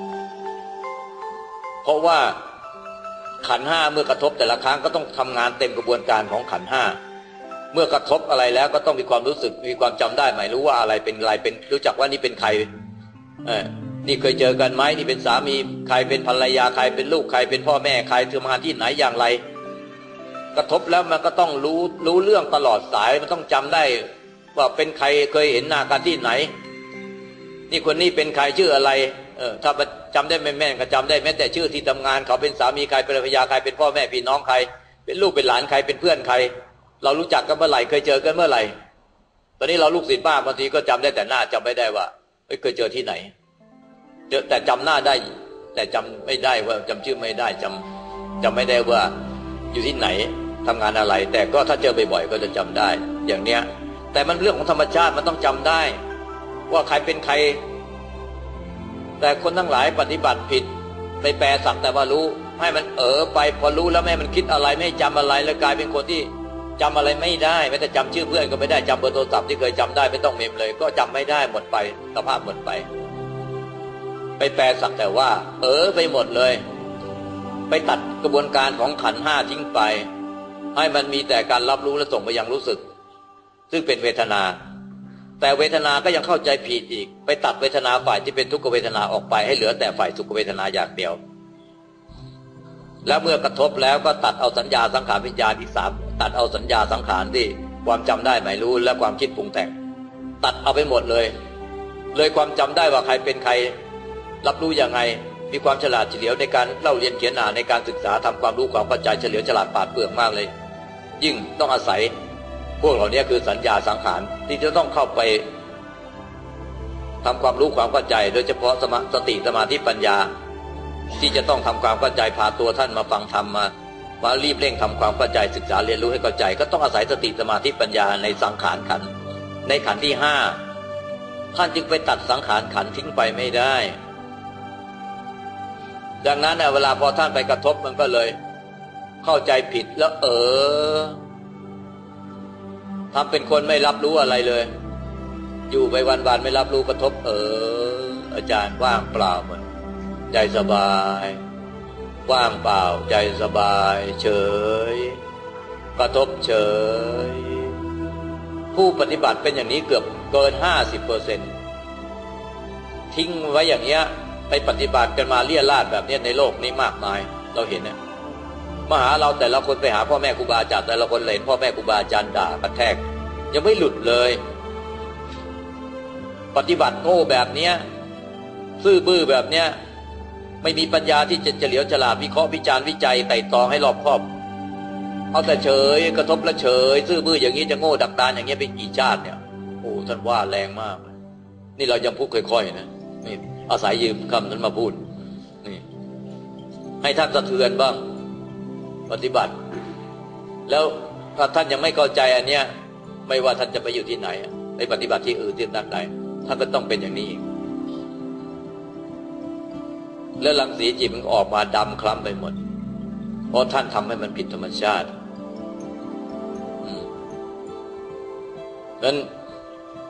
เพราะว่าขันธ์ห้าเมื่อกระทบแต่ละครั้งก็ต้องทำงานเต็มกระบวนการของขันธ์ห้าเมื่อกระทบอะไรแล้วก็ต้องมีความรู้สึกมีความจำได้หมายรู้ว่าอะไรเป็นอะไรเป็นรู้จักว่านี่เป็นใครนี่เคยเจอกันไหมนี่เป็นสามีใครเป็นภรรยาใครเป็นลูกใครเป็นพ่อแม่ใครทำงานที่ไหนอย่างไรกระทบแล้วมันก็ต้องรู้เรื่องตลอดสายมันต้องจำได้ว่าเป็นใครเคยเห็นหน้ากันที่ไหนนี่คนนี้เป็นใครชื่ออะไรถ้าจำได้ไม่แม่นก็จำได้แม้แต่ชื่อที่ทำงานเขาเป็นสามีใครเป็นภรรยาใครเป็นพ่อแม่พี่น้องใครเป็นลูกเป็นหลานใครเป็นเพื่อนใครเรารู้จักกันเมื่อไหร่เคยเจอกันเมื่อไหร่ตอนนี้เราลูกศิษย์ป้าบางทีก็จำได้แต่หน้าจำไม่ได้ว่าเคยเจอที่ไหนเจอแต่จำหน้าได้แต่จำไม่ได้ว่าจำชื่อไม่ได้จำไม่ได้ว่าอยู่ที่ไหนทำงานอะไรแต่ก็ถ้าเจอบ่อยๆก็จะจำได้อย่างเนี้ยแต่มันเรื่องของธรรมชาติมันต้องจำได้ว่าใครเป็นใครแต่คนทั้งหลายปฏิบัติผิดไปแปลสักแต่ว่ารู้ให้มันไปพอรู้แล้วไม่ให้มันคิดอะไรไม่จำอะไรแล้วกลายเป็นคนที่จำอะไรไม่ได้แม้แต่จำชื่อเพื่อนก็ไม่ได้จำเบอร์โทรศัพท์ที่เคยจำได้ไม่ต้องเมมเลยก็จำไม่ได้หมดไปสภาพหมดไปแปลสักแต่ว่าไปหมดเลยไปตัดกระบวนการของขันธ์ห้าทิ้งไปให้มันมีแต่การรับรู้และส่งไปยังรู้สึกซึ่งเป็นเวทนาแต่เวทนาก็ยังเข้าใจผิดอีกไปตัดเวทนาฝ่ายที่เป็นทุกขเวทนาออกไปให้เหลือแต่ฝ่ายสุขเวทนาอย่างเดียวแล้วเมื่อกระทบแล้วก็ตัดเอาสัญญาสังขารวิญญาณอีกสามตัดเอาสัญญาสังขารที่ความจำได้หมายรู้และความคิดปรุงแต่งตัดเอาไปหมดเลยความจำได้ว่าใครเป็นใครรับรู้ยังไงมีความฉลาดเฉลียวในการเล่าเรียนเขียนอ่านในการศึกษาทำความรู้ความเข้าใจเฉลียวฉลาดปราดเปรื่องมากเลยยิ่งต้องอาศัยพวกเหล่านี้คือสัญญาสังขารที่จะต้องเข้าไปทำความรู้ความเข้าใจโดยเฉพาะสติสมาธิปัญญาที่จะต้องทำความเข้าใจพาตัวท่านมาฟังธรรมมารีบเร่งทำความเข้าใจศึกษาเรียนรู้ให้เข้าใจก็ต้องอาศัยสติสมาธิปัญญาในสังขารขันธ์ในขันธ์ที่ห้าท่านจึงไปตัดสังขารขันธ์ทิ้งไปไม่ได้ดังนั้นเวลาพอท่านไปกระทบมันก็เลยเข้าใจผิดแล้วทำเป็นคนไม่รับรู้อะไรเลยอยู่ไปวันๆไม่รับรู้กระทบอาจารย์ว่างเปล่าหมดใจสบายว่างเปล่าใจสบายเฉยกระทบเฉยผู้ปฏิบัติเป็นอย่างนี้เกือบเกิน 50% ทิ้งไว้อย่างเงี้ยไปปฏิบัติกันมาเลี่ยราดแบบนี้ในโลกนี้มากมายเราเห็นนะมาหาเราแต่ละคนไปหาพ่อแม่ครูบาอาจารย์แต่ละคนเห็นพ่อแม่ครูบาอาจารย์ด่ากระแทกยังไม่หลุดเลยปฏิบัติโง่แบบเนี้ยซื่อบื้อแบบเนี้ยไม่มีปัญญาที่จะเฉลียวฉลาดวิเคราะห์วิจารณ์วิจัยไต่ตองให้รอบคอบเอาแต่เฉยกระทบแล้วเฉยซื่อบื้ออย่างนี้จะโง่ดักดานอย่างเงี้ยเป็นกี่ชาติเนี่ยโอ้ท่านว่าแรงมากนี่เรายังพูดค่อยๆนะนี่อาศัยยืมคำนั้นมาพูดนี่ให้ท่านสะเทือนบ้างปฏิบัติแล้วถ้าท่านยังไม่เข้าใจอันเนี้ยไม่ว่าท่านจะไปอยู่ที่ไหนไปปฏิบัติที่อื่นที่ไหนท่านก็ต้องเป็นอย่างนี้แล้วรังสีจิตมันออกมาดำคล้ำไปหมดเพราะท่านทำให้มันผิดธรรมชาตินั้น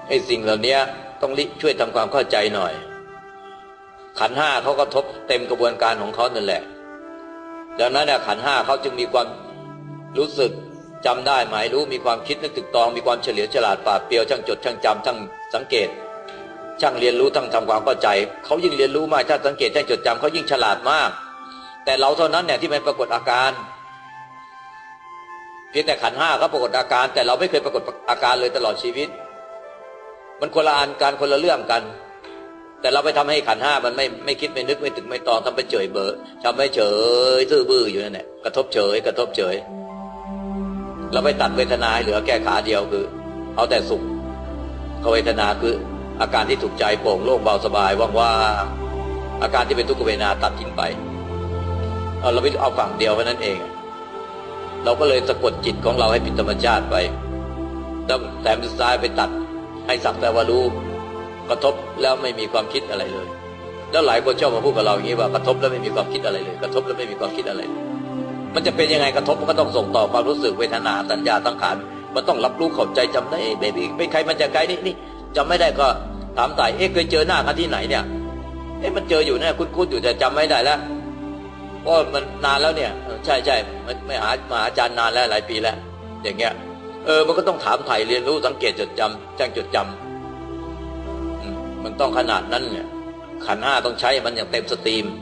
ไอ้สิ่งเหล่านี้ต้องช่วยทำความเข้าใจหน่อยขันธ์ห้าเขาก็ทบเต็มกระบวนการของเขานั่นแหละดังนั้นขันธ์ห้าเขาจึงมีความรู้สึกจำได้หมายรู้มีความคิดนึกตึกตองมีความเฉลียวฉลาดปราดเปรียวช่างจดช่างจำช่างสังเกตช่างเรียนรู้ทั้งทำความเข้าใจเขายิ่งเรียนรู้มากช่างสังเกตช่างจดจำเขายิ่งฉลาดมากแต่เราเท่านั้นเนี่ยที่มันปรากฏอาการเพียงแต่ขันธ์ห้าเขาปรากฏอาการแต่เราไม่เคยปรากฏอาการเลยตลอดชีวิตมันคนละอันกันคนละเรื่องกันแต่เราไปทำให้ขันธ์ห้ามันไม่คิดไม่นึกไม่ตึกไม่ตองทำไปเฉยเบอทำไปเฉยซื่อบื้ออยู่นั่นแหละกระทบเฉยกระทบเฉยเราไปตัดเวทนาให้เหลือแค่ขาเดียวคือเอาแต่สุขเขาเวทนาคืออาการที่ถูกใจโปร่งโล่งเบาสบายว่างๆอาการที่เป็นทุกขเวทนาตัดทิ้งไปเราไปเอาฝั่งเดียวแค่นั้นเองเราก็เลยสะกดจิตของเราให้เป็นธรรมชาติไปแต่สุดท้ายไปตัดให้สักแต่ว่ารู้กระทบแล้วไม่มีความคิดอะไรเลยแล้วหลายคนชอบมาพูดกับเราอย่างนี้ว่ากระทบแล้วไม่มีความคิดอะไรเลยกระทบแล้วไม่มีความคิดอะไรเลยมันจะเป็นยังไงกระทบมันก็ต้องส่งต่อความรู้สึกเวทนาสัญญาสังขารมันต้องรับรู้เข้าใจจำได้เบบี้เป็นใครมันจะใครนี่จำไม่ได้ก็ถามไต่เคยเจอหน้ากันที่ไหนเนี่ยมันเจออยู่เนี่ยคุ้นๆอยู่แต่จำไม่ได้แล้วเพราะมันนานแล้วเนี่ยใช่ไม่หามาอาจารย์นานแล้วหลายปีแล้วอย่างเงี้ยมันก็ต้องถามไถ่เรียนรู้สังเกตจดจำจ้างจดจำมันต้องขนาดนั้นเนี่ยขันธ์ห้าต้องใช้มันอย่างเต็มสตรีม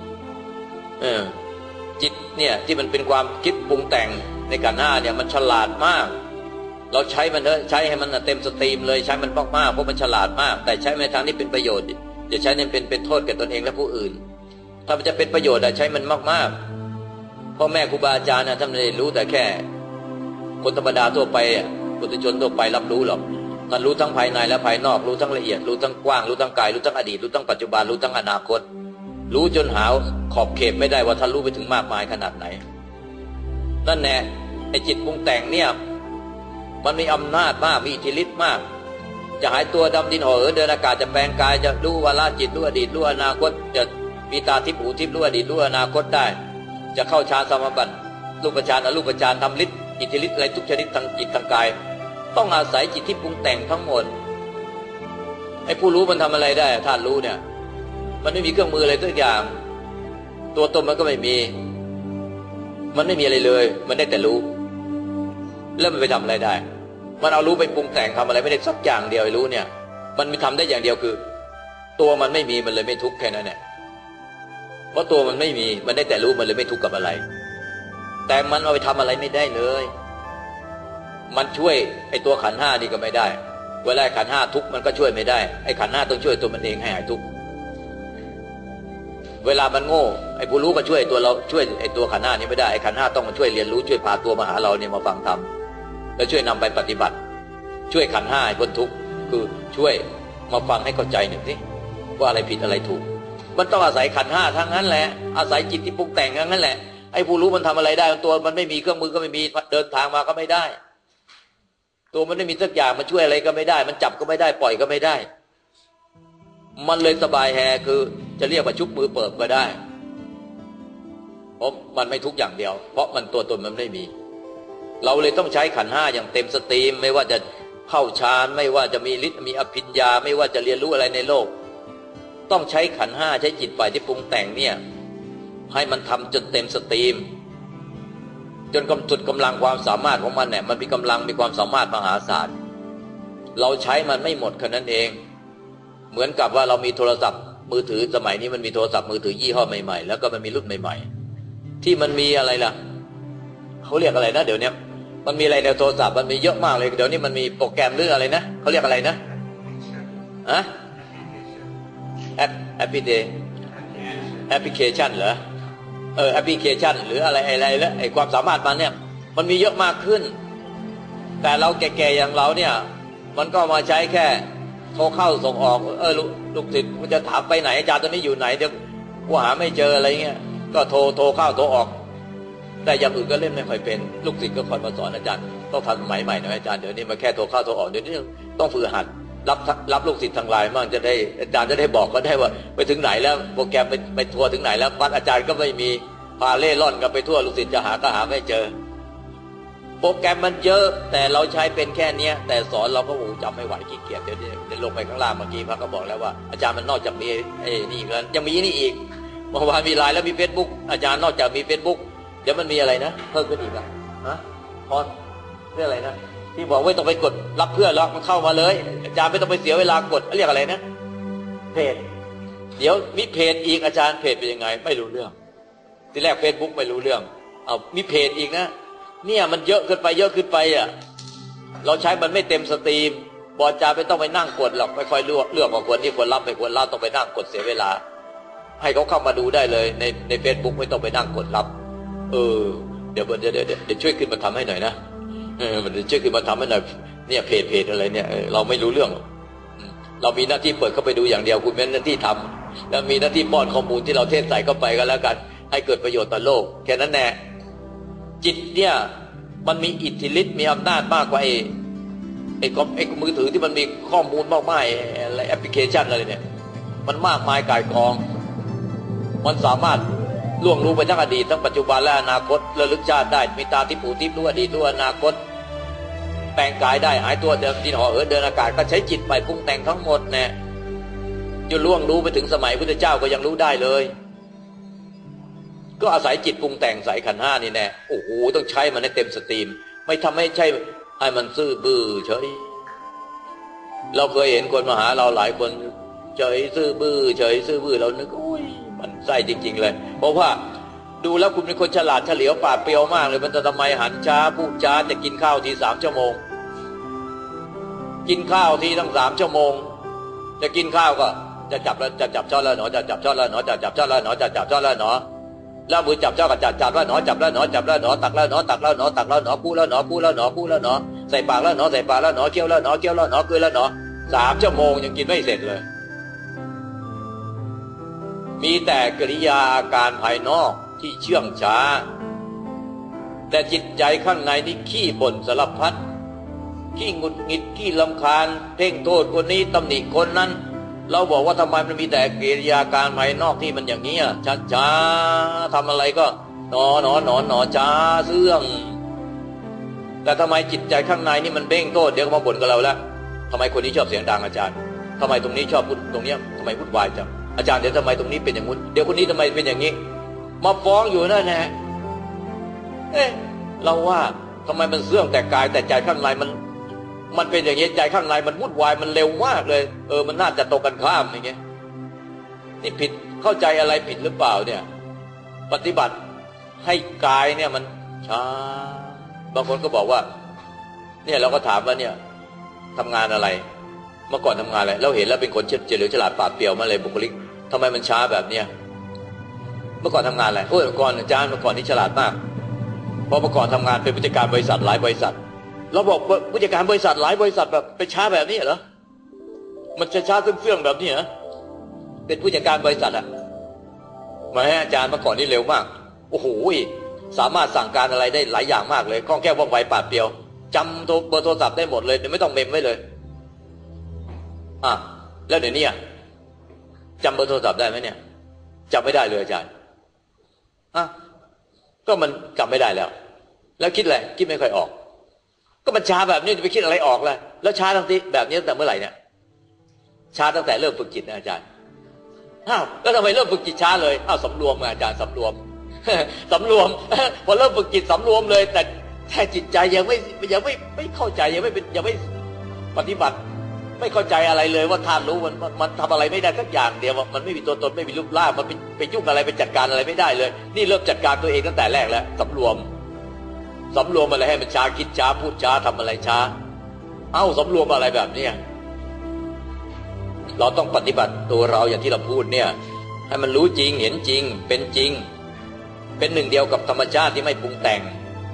จิตเนี่ยที่มันเป็นความคิดปรุงแต่งในขันธ์ห้าเนี่ยมันฉลาดมากเราใช้มันเถอะใช้ให้มันเต็มสตรีมเลยใช้มันมากๆเพราะมันฉลาดมากแต่ใช้ในทางที่เป็นประโยชน์อย่าใช้ในเป็นโทษแก่ตนเองและผู้อื่นถ้ามันจะเป็นประโยชน์ใช้มันมากๆพ่อแม่ครูบาอาจารย์ท่านไม่ได้รู้แต่แค่คนธรรมดาทั่วไปปุถุชนทั่วไปรับรู้หรอกท่านรู้ทั้งภายในและภายนอกรู้ทั้งละเอียดรู้ทั้งกว้างรู้ทั้งกายรู้ทั้งอดีตรู้ทั้งปัจจุบันรู้ทั้งอนาคตรู้จนหาขอบเขตไม่ได้ว่าท่านรู้ไปถึงมากมายขนาดไหนนั่นแน่ไอ้จิตปรุงแต่งเนี่ยมันมีอำนาจมากมีอิทธิฤทธิ์มากจะหายตัวดำดินห่อเดินอากาศจะแปลงกายจะรู้วาระจิตรู้อดีตรู้อนาคตจะมีตาทิพย์หูทิพย์รู้อดีตรู้อนาคตได้จะเข้าฌานสมาบัติรูปฌานอรูปฌานทำฤทธิ์อิทธิฤทธิ์อะไรทุกชนิดทางจิตทางกายต้องอาศัยจิตที่ปรุงแต่งทั้งหมดไอ้ผู้รู้มันทำอะไรได้ธาตุรู้เนี่ยมันไม่มีเครื่องมืออะไรทุกอย่างตัวตนมันก็ไม่มีมันไม่มีอะไรเลยมันได้แต่รู้แล้วมันไปทำอะไรได้มันเอารู้ไปปรุงแต่งทำอะไรไม่ได้สักอย่างเดียวไอ้รู้เนี่ยมันมีทำได้อย่างเดียวคือตัวมันไม่มีมันเลยไม่ทุกข์แค่นั้นแหละเพราะตัวมันไม่มีมันได้แต่รู้มันเลยไม่ทุกข์กับอะไรแต่มันเอาไปทำอะไรไม่ได้เลยมันช่วยไอ้ตัวขันธ์ห้านี่ก็ไม่ได้เวลาขันธ์ห้าทุกข์มันก็ช่วยไม่ได้ไอ้ขันธ์ห้าต้องช่วยตัวมันเองให้หายทุกข์เวลามันโง่ไอ้ผู้รู้ก็ช่วยตัวเราช่วยไอ้ตัวขันธ์ห้านี้ไม่ได้ไอ้ขันธ์ห้าต้องมาช่วยเรียนรู้ช่วยพาตัวมาหาเราเนี่ยมาฟังธรรมแล้วช่วยนำไปปฏิบัติช่วยขันธ์ห้าให้พ้นทุกข์คือช่วยมาฟังให้เข้าใจหนึ่งสิว่าอะไรผิดอะไรถูกมันต้องอาศัยขันธ์ห้าทั้งนั้นแหละอาศัยจิตที่ปรุงแต่งทั้งนั้นแหละไอ้ผู้รู้มันทำอะไรได้ตัวมันไม่มีเครื่องมือก็ไม่มีเดินทางมาก็ไม่ได้ตัวมันไม่มีสักอย่างมันช่วยอะไรก็ไม่ได้มันจับก็ไม่ได้ปล่อยก็ไม่ได้มันเลยสบายแฮคือจะเรียกว่าชุบมือเปิบก็ได้เพราะมันไม่ทุกอย่างเดียวเพราะมันตัวตนมันไม่มีเราเลยต้องใช้ขันธ์ห้าอย่างเต็มสตรีมไม่ว่าจะเข้าฌานไม่ว่าจะมีฤทธิ์มีอภิญญาไม่ว่าจะเรียนรู้อะไรในโลกต้องใช้ขันธ์ห้าใช้จิตฝ่ายที่ปรุงแต่งเนี่ยให้มันทำจนเต็มสตรีมจนจุดกำลังความสามารถของมันเนี่ยมันมีกำลังมีความสามารถมหาศาลเราใช้มันไม่หมดแค่นั้นเองเหมือนกับว่าเรามีโทรศัพท์มือถือสมัยนี้มันมีโทรศัพท์มือถือยี่ห้อใหม่ๆแล้วก็มันมีรุ่นใหม่ๆที่มันมีอะไรล่ะเขาเรียกอะไรนะเดี๋ยวนี้มันมีอะไรในโทรศัพท์มันมีเยอะมากเลยเดี๋ยวนี้มันมีโปรแกรมหรืออะไรนะเขาเรียกอะไรนะแอปพลิเคชันเหรอแอปพลิเคชันหรืออะไรแล้วไอ้ความสามารถมันเนี่ยมันมีเยอะมากขึ้นแต่เราแก่ๆอย่างเราเนี่ยมันก็มาใช้แค่โทรเข้าส่งออกลูกศิษย์มันจะถามไปไหนอาจารย์ตอนนี้อยู่ไหนเดี๋ยวกูหาไม่เจออะไรเงี้ยก็โทรเข้าโทรออกแต่อย่างอื่นก็เล่นไม่ค่อยเป็นลูกศิษย์ก็คอยมาสอนอาจารย์ต้องทันสมัยใหม่นะอาจารย์เดี๋ยวนี้มาแค่โทรเข้าโทรออกเดี๋ยวนี้ต้องฝึกหัดรับลูกศิษย์ทางไลน์มั่งจะได้อาจารย์จะได้บอกก็ได้ว่าไปถึงไหนแล้วโปรแกรมไปทัวร์ถึงไหนแล้ววัดอาจารย์ก็ไม่มีพาเล่ร่อนกันไปทั่วลูกศิษย์จะหาก็หาไม่เจอโปรแกรมมันเยอะแต่เราใช้เป็นแค่เนี้ยแต่สอนเราก็จำไม่ไหวขี้เกียจเดี๋ยวลงไปข้างล่างเมื่อกี้พระก็บอกแล้วว่าอาจารย์มันนอกจากมีนี่อีกแล้วยังมีนี่อีกเมื่อวานมีไลน์แล้วมี Facebook อาจารย์นอกจากมี Facebook เดี๋ยวมันมีอะไรนะเพิ่มขึ้นอีกนะพอเรื่องอะไรนะที่บอกว่าต้องไปกดรับเพื่อนแล้วมันเข้ามาเลยอาจารย์ไม่ต้องไปเสียเวลากดเรียกอะไรนะเพจเดี๋ยวมีเพจอีกอาจารย์เพจเป็นยังไงไม่รู้เรื่องทีแรก Facebook ไม่รู้เรื่องเอามีเพจอีกนะเนี่ยมันเยอะขึ้นไปเยอะขึ้นไปอ่ะเราใช้มันไม่เต็มสตรีมบอจาไม่ต้องไปนั่งกดหรอกไม่ค่อยเลือกว่าควรที่ควรรับไม่ควรรับต้องไปนั่งกดเสียเวลาให้เขาเข้ามาดูได้เลยใน Facebook ไม่ต้องไปนั่งกดรับเดี๋ยวช่วยขึ้นมาทำให้หน่อยนะมันช่วยขึ้นมาทำให้หน่อยเนี่ยเพจอะไรเนี่ยเราไม่รู้เรื่องเรามีหน้าที่เปิดเข้าไปดูอย่างเดียวคุณเป็นหน้าที่ทำแล้วมีหน้าที่ป้อนข้อมูลที่เราเทศใส่เข้าไปก็แล้วกันให้เกิดประโยชน์ต่อโลกแค่นั้นแน่จิตเนี่ยมันมีอิทธิฤทธิ์มีอำนาจมากกว่าไอ้มือถือที่มันมีข้อมูลมากมายอะไรแอปพลิเคชันอะไรเนี่ยมันมากมายก่ายกองมันสามารถล่วงรู้ไปทั้งอดีตทั้งปัจจุบันและอนาคตระลึกชาติได้มีตาทิพย์หูทิพย์รู้อดีตรู้อนาคตแปลงกายได้หายตัวเดินดินห่อเดินอากาศก็ใช้จิตไปปรุงแต่งทั้งหมดเนี่ยจนล่วงรู้ไปถึงสมัยพุทธเจ้าก็ยังรู้ได้เลยก็อาศัยจิตปรุงแต่งใส่ขันธ์ห้านี่แน่โอ้โหต้องใช้มันให้เต็มสตรีมไม่ทำให้ใช่ให้มันซื่อบื้อเฉยเราเคยเห็นคนมาหาเราหลายคนเฉยซื่อบื้อเฉยซื่อบื้อเรานึกอุ้ยมันไส้จริงๆเลยเพราะว่าดูแล้วคุณเป็นคนฉลาดเฉลียวปราดเปรียวมากเลยมันจะทำไมหันช้าพูดช้าจะกินข้าวที3 ชั่วโมงกินข้าวทีตั้ง3 ชั่วโมงจะกินข้าวก็จะจับช้อนแล้วหนอจะจับช้อนแล้วหนอจะจับช้อนแล้วหนอจะจับช้อนแล้วหนอแล้วมือจับเจ้าก็จับแล้วหนอจับแล้วหนอจับแล้วหนอตักแล้วหนอตักแล้วหนอตักแล้วหนอพูดแล้วหนอพูดแล้วหนอพูดแล้วหนอใส่ปากแล้วหนอใส่ปากแล้วหนอเคี้ยวแล้วหนอเคี้ยวแล้วหนอกลืนแล้วหนอ3 ชั่วโมงยังกินไม่เสร็จเลยมีแต่กิริยาอาการภายนอกที่เชื่องช้าแต่จิตใจข้างในนี่ขี้บ่นสารพัดขี้หงุดหงิดขี้รำคาญเพ่งโทษคนนี้ตำหนิคนนั้นเราบอกว่าทำไมมันมีแต่กิริยาการภายนอกที่มันอย่างนี้ช้าทำอะไรก็หนอช้าเสื่องแต่ทำไมจิตใจข้างในนี่มันเพ่งโทษเดี๋ยวก็มาบ่นกับเราแล้วทำไมคนนี้ชอบเสียงดังอาจารย์ทำไมตรงนี้ชอบพูดตรงนี้ทำไมพูดวายจังอาจารย์เดี๋ยวทำไมตรงนี้เป็นอย่างนู้นเดี๋ยวคนนี้ทำไมเป็นอย่างนี้มาฟ้องอยู่นั่นแหละเราว่าทำไมมันเสื่องแต่กายแต่ใจข้างในมันเป็นอย่างนี้ใจข้างในมันวุ่นวายมันเร็วมากเลยมันน่าจะตรงกันข้ามอย่างเงี้ยนี่ผิดเข้าใจอะไรผิดหรือเปล่าเนี่ยปฏิบัติให้กายเนี่ยมันช้าบางคนก็บอกว่าเนี่ยเราก็ถามว่าเนี่ยทำงานอะไรเมื่อก่อนทำงานอะไรเราเห็นแล้วเป็นคนเฉลียวฉลาดปราดเปรียวมาเลยบุคลิกทำไมมันช้าแบบเนี้ยเมื่อก่อนทำงานอะไรเมื่อก่อนอาจารย์เมื่อก่อนนี่ฉลาดมากเพราะเมื่อก่อนทำงานเป็นผู้จัดการบริษัทหลายบริษัทเราบอกผู้จัดการบริษัทหลายบริษัทแบบไปช้าแบบนี้เหรอมันจะช้าเสื่องแบบนี้เหรอเป็นผู้จัดการบริษัทมาให้อาจารย์เมื่อก่อนนี่เร็วมากโอ้โหสามารถสั่งการอะไรได้หลายอย่างมากเลยคล่องแคล่วว่องไวปราดเปรียวจำเบอร์โทรศัพท์ได้หมดเลยเดี๋ยวไม่ต้องเมมไว้เลยแล้วเดี๋ยวนี้จำเบอร์โทรศัพท์ได้ไหมเนี่ยจำไม่ได้เลยอาจารย์ก็มันจำไม่ได้แล้วคิดอะไรคิดไม่ค่อยออกก็มันช้าแบบนี้จะไปคิดอะไรออกล่ะแล้วช้าตั้งแต่แบบนี้ตั้งแต่เมื่อไหร่เนี่ยช้าตั้งแต่เริ่มฝึกจิตนะอาจารย์แล้วทำไมเริ่มฝึกจิตช้าเลยสำรวมอาจารย์สำรวม สำรวม พอเริ่มฝึกจิตสำรวมเลยแต่แค่จิตใจยังไม่เข้าใจยังไม่ปฏิบัติไม่เข้าใจอะไรเลยว่าธาตุรู้มันทำอะไรไม่ได้สักอย่างเดียวมันไม่มีตัวตนไม่มีรูปร่างมันไปยุ่งอะไรไปจัดการอะไรไม่ได้เลยนี่เริ่มจัดการตัวเองตั้งแต่แรกแล้วสำรวมอะไรให้มันช้าคิดช้าพูดช้าทำอะไรช้าสำรวมอะไรแบบนี้เราต้องปฏิบัติตัวเราอย่างที่เราพูดเนี่ยให้มันรู้จริงเห็นจริงเป็นจริงเป็นหนึ่งเดียวกับธรรมชาติที่ไม่ปรุงแต่ง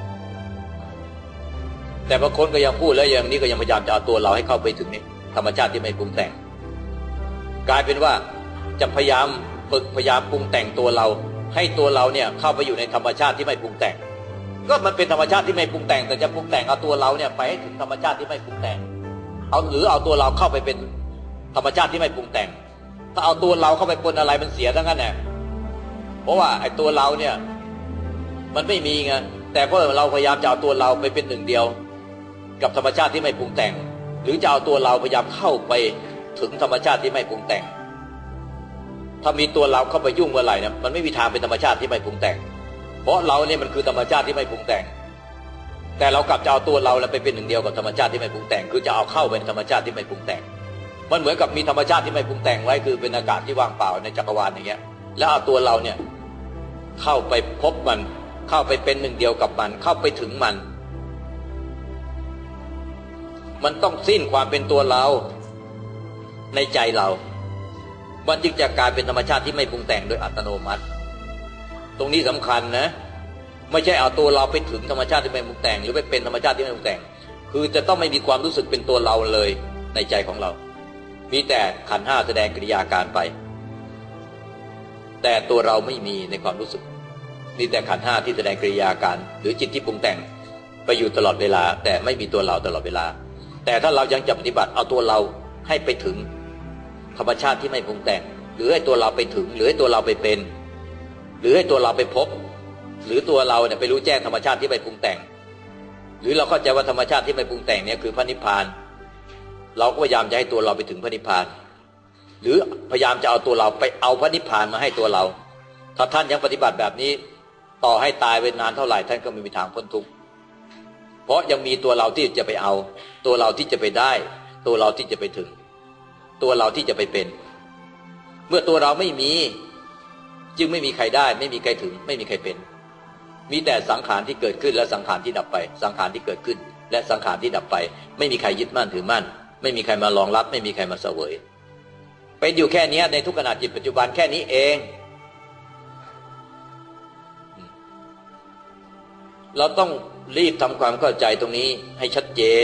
แต่บางคนก็ยังพูดแล้วอย่างนี้ก็ยังพยายามจะเอาตัวเราให้เข้าไปถึงนี่ธรรมชาติที่ไม่ปรุงแต่งกลายเป็นว่าจะพยายามฝึกพยายามปรุงแต่งตัวเราให้ตัวเราเนี่ยเข้าไปอยู่ในธรรมชาติที่ไม่ปรุงแต่งก็มันเป็นธรรมชาติที่ไม่ปรุงแต่งแต่จะปรุงแต่งเอาตัวเราเนี่ยไปให้ถึงธรรมชาติที่ไม่ปรุงแต่งหรือเอาตัวเราเข้าไปเป็นธรรมชาติที่ไม่ปรุงแต่งถ้าเอาตัวเราเข้าไปปนอะไรมันเสียทั้งนั้นแหละเพราะว่าไอ้ตัวเราเนี่ยมันไม่มีไงแต่เพราะเราพยายามจะเอาตัวเราไปเป็นหนึ่งเดียวกับธรรมชาติที่ไม่ปรุงแต่งหรือจะเอาตัวเราพยายามเข้าไปถึงธรรมชาติที่ไม่ปรุงแต่งถ้ามีตัวเราเข้าไปยุ่งเมื่อไหร่เนี่ยมันไม่มีทางเป็นธรรมชาติที่ไม่ปรุงแต่งเพราะเราเนี่ยมันคือธรรมชาติที่ไม่ปรุงแต่งแต่เรากลับจะเอาตัวเราแล้วไปเป็นหนึ่งเดียวกับธรรมชาติที่ไม่ปรุงแต่งคือจะเอาเข้าเป็นธรรมชาติที่ไม่ปรุงแต่งมันเหมือนกับมีธรรมชาติที่ไม่ปรุงแต่งไว้คือเป็นอากาศที่ว่างเปล่าในจักรวาลอย่างเงี้ยแล้วเอาตัวเราเนี่ยเข้าไปพบมันเข้าไปเป็นหนึ่งเดียวกับมันเข้าไปถึงมันต้องสิ้นความเป็นตัวเราในใจเรามันจึงจะกลายเป็นธรรมชาติที่ไม่ปรุงแต่งโดยอัตโนมัติตรงนี้สำคัญนะไม่ใช่เอาตัวเราไปถึงธรรมชาติที่ไม่ปรุงแต่งหรือไปเป็นธรรมชาติที่ไม่ปรุงแต่งคือจะต้องไม่มีความรู้สึกเป็นตัวเราเลยในใจของเรามีแต่ขันธ์ห้าแสดงกิริยาการไปแต่ตัวเราไม่มีในความรู้สึกมีแต่ขันธ์ห้าที่แสดงกิริยาการหรือจิตที่ปรุงแต่งไปอยู่ตลอดเวลาแต่ไม่มีตัวเราตลอดเวลาแต่ถ้าเรายังจะปฏิบัติเอาตัวเราให้ไปถึงธรรมชาติที่ไม่ปรุงแต่งหรือให้ตัวเราไปถึงหรือให้ตัวเราไปเป็นหรือให้ตัวเราไปพบหรือตัวเราเนี่ยไปรู้แจ้งธรรมชาติที่ไม่ปรุงแต่งหรือเราเข้าใจว่าธรรมชาติที่ไม่ปรุงแต่งเนี่ยคือพระนิพพานเราก็พยายามจะให้ตัวเราไปถึงพระนิพพานหรือพยายามจะเอาตัวเราไปเอาพระนิพพานมาให้ตัวเราถ้าท่านยังปฏิบัติแบบนี้ต่อให้ตายไปนานเท่าไหร่ท่านก็ไม่มีทางพ้นทุกข์เพราะยังมีตัวเราที่จะไปเอาตัวเราที่จะไปได้ตัวเราที่จะไปถึงตัวเราที่จะไปเป็นเมื่อตัวเราไม่มีจึงไม่มีใครได้ไม่มีใครถึงไม่มีใครเป็นมีแต่สังขารที่เกิดขึ้นและสังขารที่ดับไปสังขารที่เกิดขึ้นและสังขารที่ดับไปไม่มีใครยึดมั่นถือมั่นไม่มีใครมารองรับไม่มีใครมาเสวยเป็นอยู่แค่นี้ในทุกขณะจิตปัจจุบันแค่นี้เองเราต้องรีบทำความเข้าใจตรงนี้ให้ชัดเจน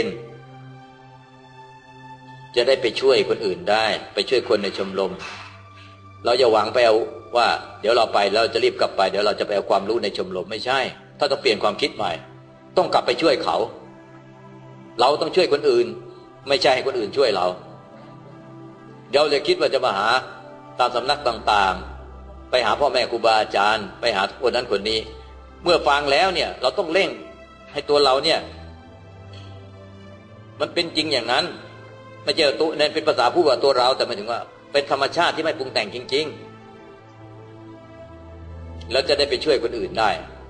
จะได้ไปช่วยคนอื่นได้ไปช่วยคนในชมรมเราอย่าหวังไปเอาว่าเดี๋ยวเราไปแล้วจะรีบกลับไปเดี๋ยวเราจะไปเอาความรู้ในชมรมไม่ใช่ถ้าต้องเปลี่ยนความคิดใหม่ต้องกลับไปช่วยเขาเราต้องช่วยคนอื่นไม่ใช่ให้คนอื่นช่วยเราเดี๋ยวจะคิดว่าจะมาหาตามสำนักต่างๆไปหาพ่อแม่ครูบาอาจารย์ไปหาคนนั้นคนนี้เมื่อฟังแล้วเนี่ยเราต้องเร่งให้ตัวเราเนี่ยมันเป็นจริงอย่างนั้นไม่ใช่ตัวนั่นเป็นภาษาพูดว่าตัวเราแต่หมายถึงว่าเป็นธรรมชาติที่ไม่ปรุงแต่งจริงๆแล้วจะได้ไปช่วยคนอื่นได้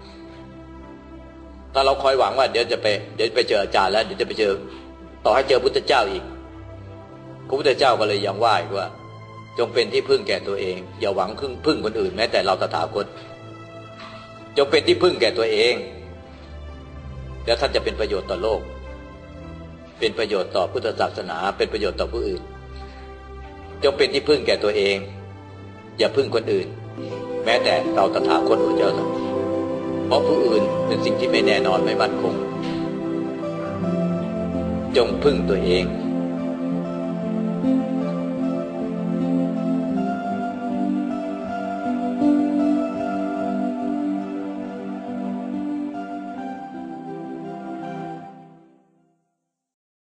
ถ้าเราคอยหวังว่าเดี๋ยวไปเจออาจารย์แล้วเดี๋ยวจะไปเจอต่อให้เจอพุทธเจ้าอีกพระพุทธเจ้าก็เลยยังว่าอีกว่าจงเป็นที่พึ่งแก่ตัวเองอย่าหวังพึ่งคนอื่นแม้แต่เราตถาคตจงเป็นที่พึ่งแก่ตัวเองแล้วท่านจะเป็นประโยชน์ต่อโลกเป็นประโยชน์ต่อพุทธศาสนาเป็นประโยชน์ต่อผู้อื่นจงเป็นที่พึ่งแก่ตัวเองอย่าพึ่งคนอื่นแม้แต่เราตถาคตพระเจ้าเพราะผู้อื่นเป็นสิ่งที่ไม่แน่นอนไม่มั่นคงจงพึ่งตัวเอง